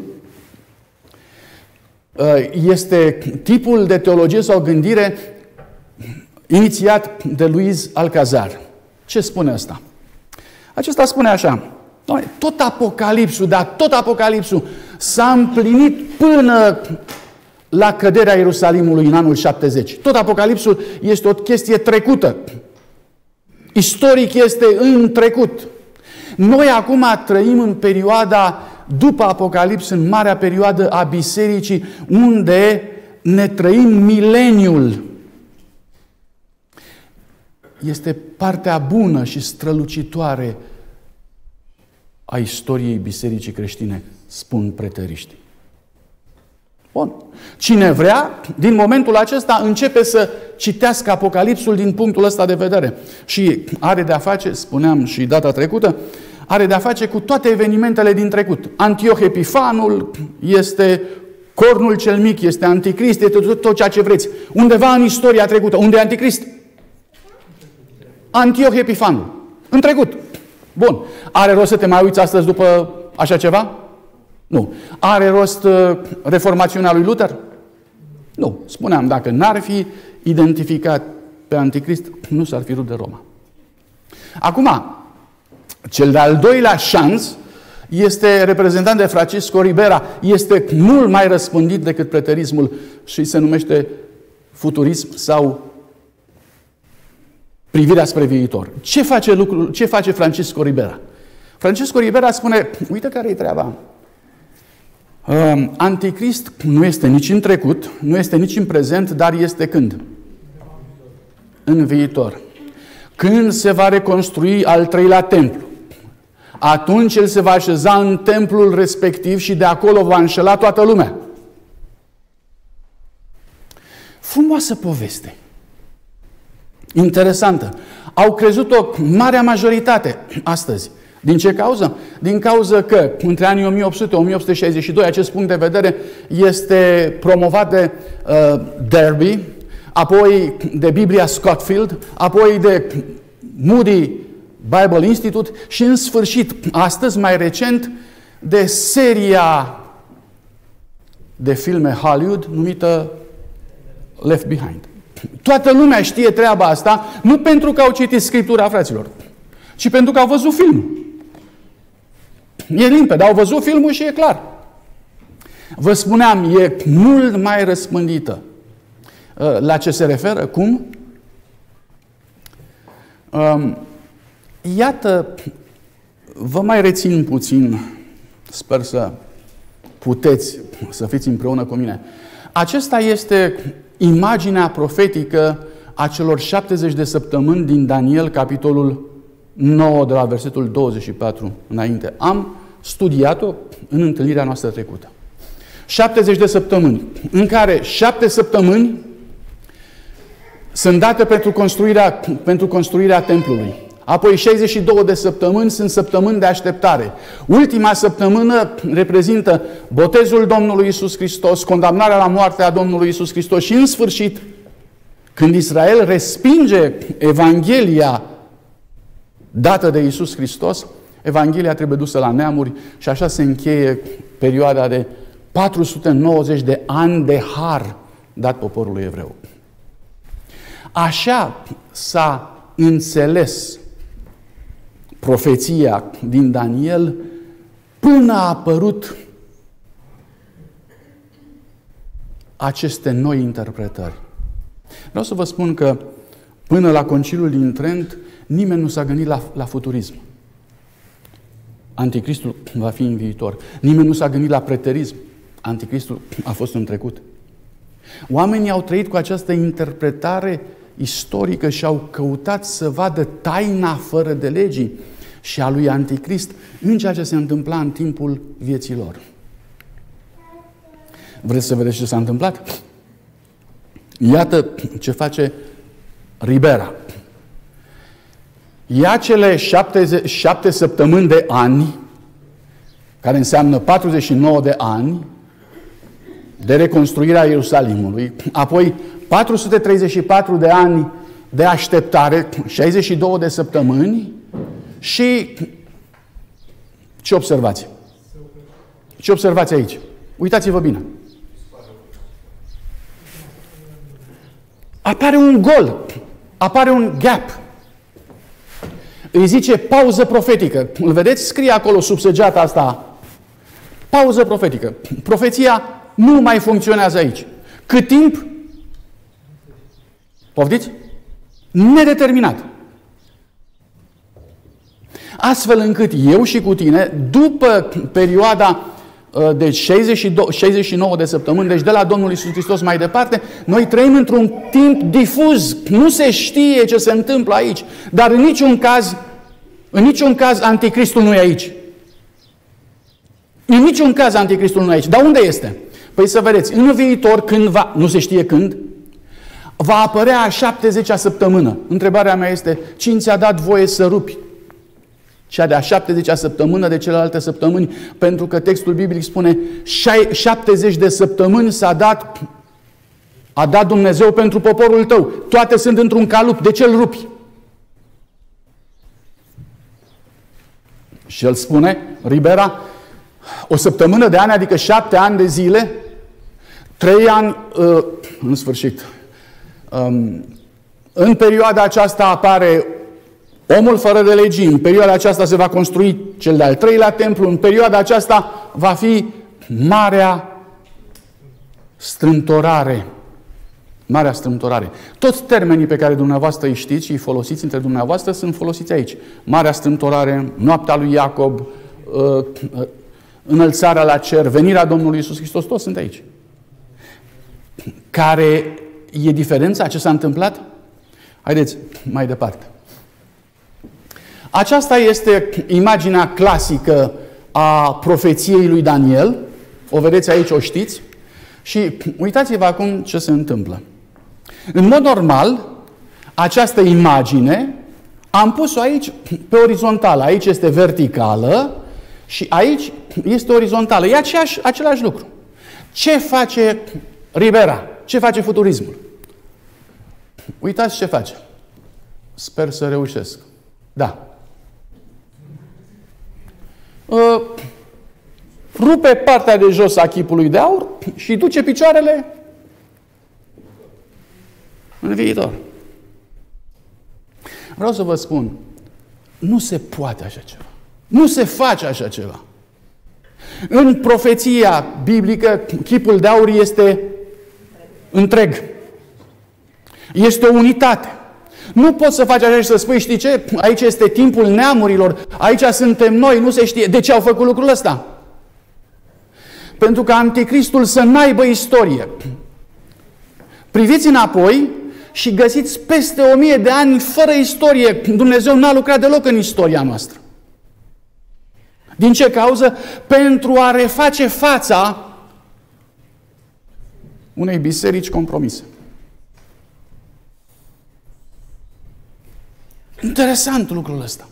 este tipul de teologie sau gândire inițiat de Luis Alcazar. Ce spune asta? Acesta spune așa: tot Apocalipsul s-a împlinit până la căderea Ierusalimului în anul 70. Tot Apocalipsul este o chestie trecută. Istoric este în trecut. Noi acum trăim în perioada după Apocalips, în marea perioadă a bisericii, unde ne trăim mileniul. Este partea bună și strălucitoare a istoriei bisericii creștine, spun preteriștii. Bun. Cine vrea, din momentul acesta începe să citească Apocalipsul din punctul ăsta de vedere. Și are de-a face, spuneam și data trecută, are de-a face cu toate evenimentele din trecut. Antioch Epifanul este cornul cel mic, este anticrist, este tot ceea ce vreți. Undeva în istoria trecută, unde e anticrist? Antioch Epifanul. În trecut. Bun. Are rost să te mai uiți astăzi după așa ceva? Nu. Are rost reformațiunea lui Luther? Nu. Spuneam, dacă n-ar fi identificat pe anticrist, nu s-ar fi rupt de Roma. Acum, cel de-al doilea șanț este reprezentant de Francisco Ribera. Este mult mai răspândit decât preterismul și se numește futurism sau privirea spre viitor. Ce face Francisco Ribera? Francisco Ribera spune: uite care e treaba. Anticrist nu este nici în trecut, nu este nici în prezent, dar este când? În viitor. Când se va reconstrui al treilea templu. atunci El se va așeza în templul respectiv și de acolo va înșela toată lumea. Frumoasă poveste. Interesantă. Au crezut-o marea majoritate astăzi. Din ce cauză? Din cauza că între anii 1800-1862 acest punct de vedere este promovat de Derby, apoi de Biblia Scofield, apoi de Moody Bible Institute și în sfârșit, astăzi, mai recent, de seria de filme Hollywood numită Left Behind. Toată lumea știe treaba asta, nu pentru că au citit Scriptura, fraților, ci pentru că au văzut filmul. E limpede, au văzut filmul și e clar. Vă spuneam, e mult mai răspândită. La ce se referă? Cum? Iată, vă mai rețin puțin, sper să puteți să fiți împreună cu mine. Acesta este imaginea profetică a celor 70 de săptămâni din Daniel, capitolul 9, de la versetul 24 înainte. Am studiat-o în întâlnirea noastră trecută. 70 de săptămâni, în care 7 săptămâni sunt date pentru construirea templului. Apoi 62 de săptămâni sunt săptămâni de așteptare. Ultima săptămână reprezintă botezul Domnului Iisus Hristos, condamnarea la moarte a Domnului Iisus Hristos și în sfârșit, când Israel respinge Evanghelia dată de Iisus Hristos, Evanghelia trebuie dusă la neamuri și așa se încheie perioada de 490 de ani de har dat poporului evreu. Așa s-a înțeles profeția din Daniel până a apărut aceste noi interpretări. Vreau să vă spun că până la Conciliul din Trent nimeni nu s-a gândit la futurism. Anticristul va fi în viitor. Nimeni nu s-a gândit la preterism. Anticristul a fost în trecut. Oamenii au trăit cu această interpretare istorică și au căutat să vadă taina fără de legii și a lui Anticrist în ceea ce se întâmpla în timpul vieții lor. Vreți să vedeți ce s-a întâmplat? Iată ce Ribera. Ia cele 7 săptămâni de ani, care înseamnă 49 de ani, de reconstruirea Ierusalimului, apoi 434 de ani de așteptare, 62 de săptămâni și ce observați? Ce observați aici? Uitați-vă bine. Apare un gol, apare un gap. Îi zice pauză profetică. Îl vedeți? Scrie acolo sub săgeata asta. Pauză profetică. Profeția nu mai funcționează aici. Cât timp? Poftiți? Nedeterminat. Astfel încât eu și cu tine, după perioada de 69 de săptămâni, deci de la Domnul Iisus Hristos mai departe, noi trăim într-un timp difuz. Nu se știe ce se întâmplă aici. Dar în niciun caz Anticristul nu e aici. În niciun caz Anticristul nu e aici. Dar unde este? Păi să vedeți, în viitor, cândva, nu se știe când, va apărea a 70-a săptămână. Întrebarea mea este, cine ți-a dat voie să rupi cea de-a 70-a săptămână de celelalte săptămâni? Pentru că textul biblic spune 70 de săptămâni a dat Dumnezeu pentru poporul tău. Toate sunt într-un calup. De ce îl rupi? Și el spune, Ribera, o săptămână de ani, adică 7 ani de zile, 3 ani, în sfârșit. În perioada aceasta apare omul fără de legii, în perioada aceasta se va construi cel de-al 3-lea templu, în perioada aceasta va fi marea strâmtorare. Marea strâmtorare. Toți termenii pe care dumneavoastră îi știți și îi folosiți între dumneavoastră sunt folosiți aici. Marea strâmtorare, noaptea lui Iacob, înălțarea la cer, venirea Domnului Iisus Hristos, toți sunt aici. Care e diferența? Ce s-a întâmplat? Haideți mai departe. Aceasta este imaginea clasică a profeției lui Daniel. O vedeți aici, o știți. Și uitați-vă acum ce se întâmplă. În mod normal, această imagine am pus-o aici pe orizontală. Aici este verticală și aici este orizontală. E același lucru. Ce face Ribera? Ce face futurismul? Uitați ce face. Sper să reușesc. Da. Rupe partea de jos a chipului de aur și duce picioarele în viitor. Vreau să vă spun, nu se poate așa ceva. Nu se face așa ceva. În profeția biblică, chipul de aur este întreg. Este o unitate. Nu poți să faci așa și să spui, știi ce? Aici este timpul neamurilor, aici suntem noi, nu se știe. De ce au făcut lucrul ăsta? Pentru că Anticristul să n-aibă istorie. Priviți înapoi și găsiți peste 1000 de ani fără istorie. Dumnezeu n-a lucrat deloc în istoria noastră. Din ce cauză? Pentru a reface fața unei biserici compromise. Interesant lucrul ăsta.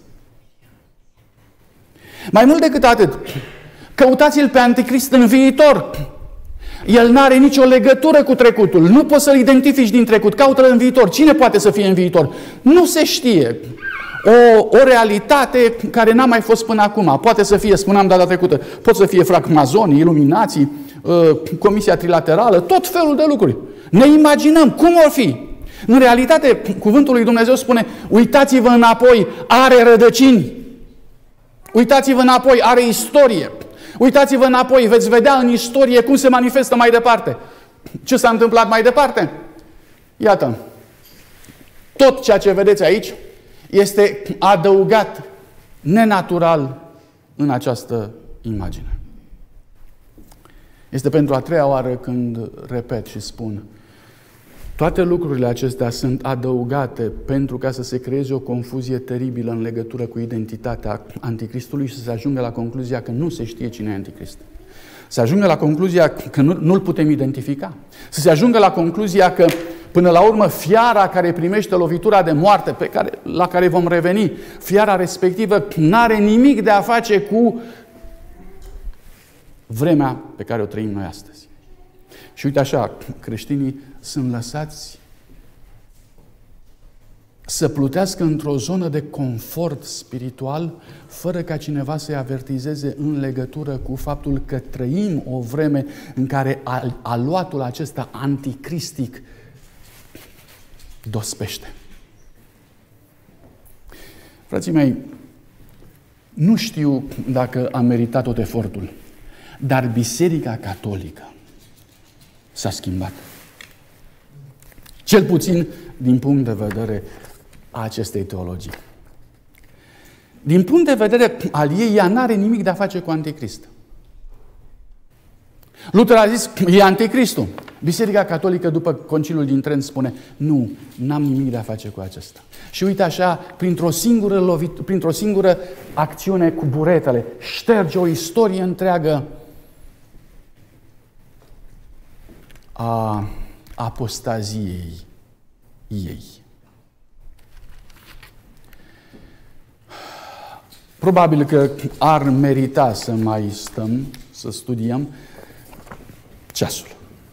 Mai mult decât atât, căutați-l pe Anticrist în viitor. El n-are nicio legătură cu trecutul. Nu poți să-l identifici din trecut. Caută-l în viitor. Cine poate să fie în viitor? Nu se știe. O realitate care n-a mai fost până acum. Poate să fie, spuneam data trecută, pot să fie francmazonii, iluminații, Comisia Trilaterală, tot felul de lucruri. Ne imaginăm cum or fi. În realitate, cuvântul lui Dumnezeu spune, uitați-vă înapoi, are rădăcini. Uitați-vă înapoi, are istorie. Uitați-vă înapoi, veți vedea în istorie cum se manifestă mai departe. Ce s-a întâmplat mai departe? Iată, tot ceea ce vedeți aici este adăugat nenatural în această imagine. Este pentru a treia oară când repet și spun, toate lucrurile acestea sunt adăugate pentru ca să se creeze o confuzie teribilă în legătură cu identitatea Anticristului și să se ajungă la concluzia că nu se știe cine e Anticrist. Să ajungă la concluzia că nu-l putem identifica. Să se ajungă la concluzia că, până la urmă, fiara care primește lovitura de moarte, la care vom reveni, fiara respectivă n-are nimic de a face cu vremea pe care o trăim noi astăzi. Și uite așa, creștinii sunt lăsați să plutească într-o zonă de confort spiritual, fără ca cineva să-i avertizeze în legătură cu faptul că trăim o vreme în care aluatul acesta anticristic dospește. Frații mei, nu știu dacă am meritat tot efortul, dar Biserica Catolică s-a schimbat. Cel puțin din punct de vedere a acestei teologii. Din punct de vedere al ei, ea n-are nimic de a face cu Anticrist. Luther a zis, e Anticristul. Biserica Catolică, după Conciliul din Trent, spune, nu, n-am nimic de a face cu acesta. Și uite așa, printr-o singură acțiune cu buretele, șterge o istorie întreagă a apostaziei ei. Probabil că ar merita să mai stăm, să studiem ceasul.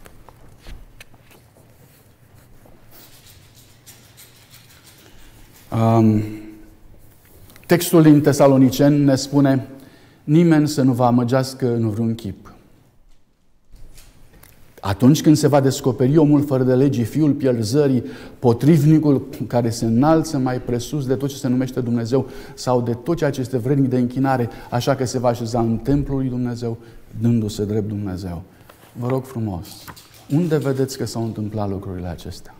Textul din Tesaloniceni ne spune, nimeni să nu vă amăgească în vreun chip. Atunci când se va descoperi omul fără de legii, fiul pierzării, potrivnicul care se înalță mai presus de tot ce se numește Dumnezeu sau de tot ceea ce este vrednic de închinare, așa că se va așeza în templul lui Dumnezeu, dându-se drept Dumnezeu. Vă rog frumos, unde vedeți că s-au întâmplat lucrurile acestea?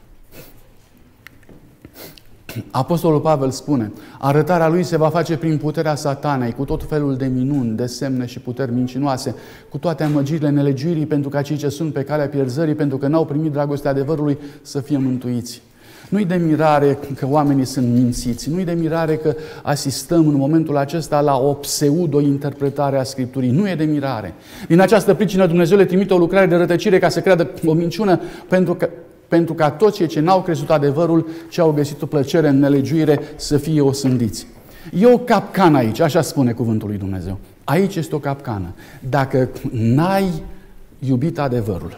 Apostolul Pavel spune, arătarea lui se va face prin puterea satanei, cu tot felul de minuni, de semne și puteri mincinoase, cu toate amăgirile nelegiuirii, pentru ca cei ce sunt pe calea pierzării, pentru că n-au primit dragostea adevărului, să fie mântuiți. Nu-i de mirare că oamenii sunt mințiți, nu-i de mirare că asistăm în momentul acesta la o pseudo-interpretare a Scripturii. Nu e de mirare. Din această pricină Dumnezeu le trimite o lucrare de rătăcire ca să creadă o minciună, pentru ca toți cei ce n-au crezut adevărul, ce au găsit o plăcere în nelegiuire, să fie osândiți. E o capcană aici, așa spune cuvântul lui Dumnezeu. Aici este o capcană. Dacă n-ai iubit adevărul,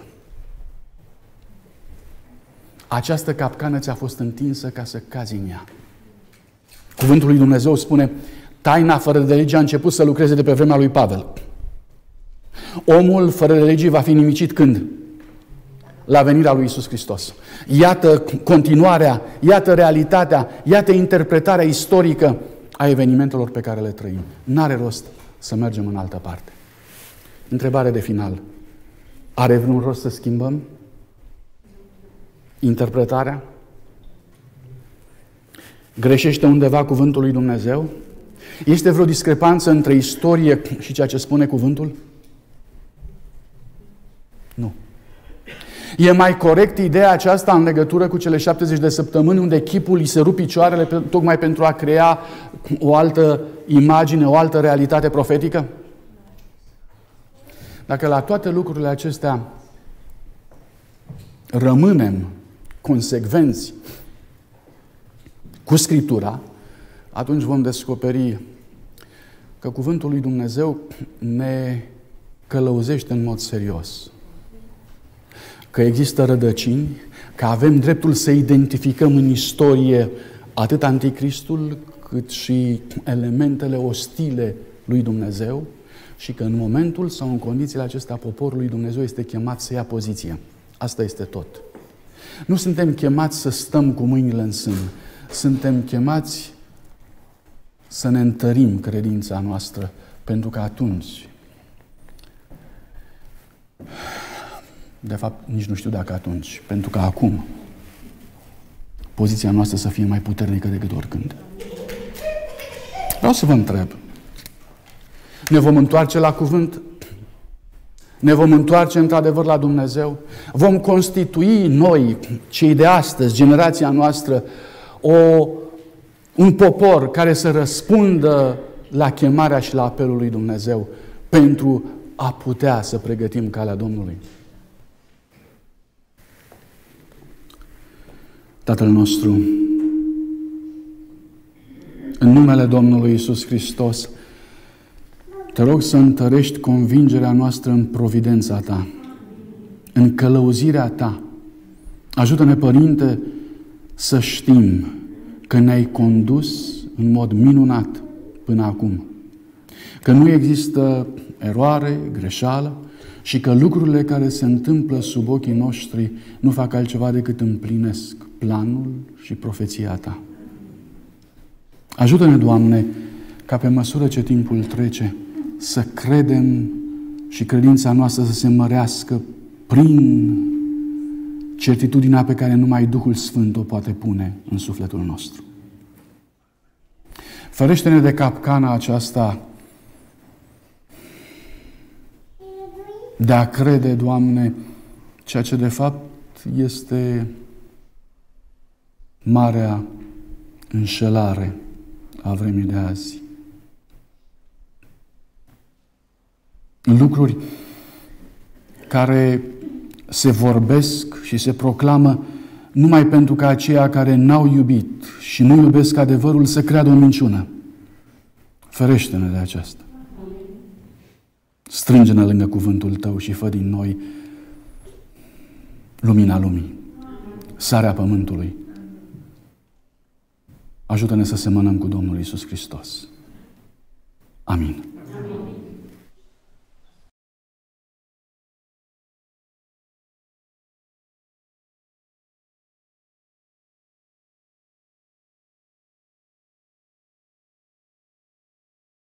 această capcană ți-a fost întinsă ca să cazi în ea. Cuvântul lui Dumnezeu spune, taina fără de lege a început să lucreze de pe vremea lui Pavel. Omul fără de lege va fi nimicit când? La venirea lui Iisus Hristos. Iată continuarea, iată realitatea, iată interpretarea istorică a evenimentelor pe care le trăim. N-are rost să mergem în altă parte. Întrebare de final. Are vreun rost să schimbăm interpretarea? Greșește undeva cuvântul lui Dumnezeu? Este vreo discrepanță între istorie și ceea ce spune cuvântul? Nu. E mai corect ideea aceasta în legătură cu cele 70 de săptămâni unde chipul îi se rup picioarele tocmai pentru a crea o altă imagine, o altă realitate profetică? Dacă la toate lucrurile acestea rămânem consecvenți cu Scriptura, atunci vom descoperi că cuvântul lui Dumnezeu ne călăuzește în mod serios. Că există rădăcini, că avem dreptul să identificăm în istorie atât anticristul, cât și elementele ostile lui Dumnezeu și că în momentul sau în condițiile acestea poporul lui Dumnezeu este chemat să ia poziție. Asta este tot. Nu suntem chemați să stăm cu mâinile în sân. Suntem chemați să ne întărim credința noastră, pentru că atunci, de fapt, nici nu știu dacă atunci, pentru că acum, poziția noastră să fie mai puternică decât oricând. Vreau să vă întreb, ne vom întoarce la cuvânt? Ne vom întoarce într-adevăr la Dumnezeu? Vom constitui noi, cei de astăzi, generația noastră, un popor care să răspundă la chemarea și la apelul lui Dumnezeu pentru a putea să pregătim calea Domnului? Tatăl nostru, în numele Domnului Iisus Hristos, te rog să întărești convingerea noastră în providența Ta, în călăuzirea Ta. Ajută-ne, Părinte, să știm că ne-ai condus în mod minunat până acum. Că nu există eroare, greșeală și că lucrurile care se întâmplă sub ochii noștri nu fac altceva decât împlinesc planul și profeția Ta. Ajută-ne, Doamne, ca pe măsură ce timpul trece, să credem și credința noastră să se mărească prin certitudinea pe care numai Duhul Sfânt o poate pune în sufletul nostru. Ferește-ne de capcana aceasta de a crede, Doamne, ceea ce de fapt este marea înșelare a vremii de azi. Lucruri care se vorbesc și se proclamă numai pentru ca aceia care n-au iubit și nu iubesc adevărul să creadă o minciună. Ferește-ne de aceasta. Strânge-ne lângă cuvântul Tău și fă din noi lumina lumii, sarea pământului. Ajută-ne să semănăm cu Domnul Iisus Hristos. Amin. Amin.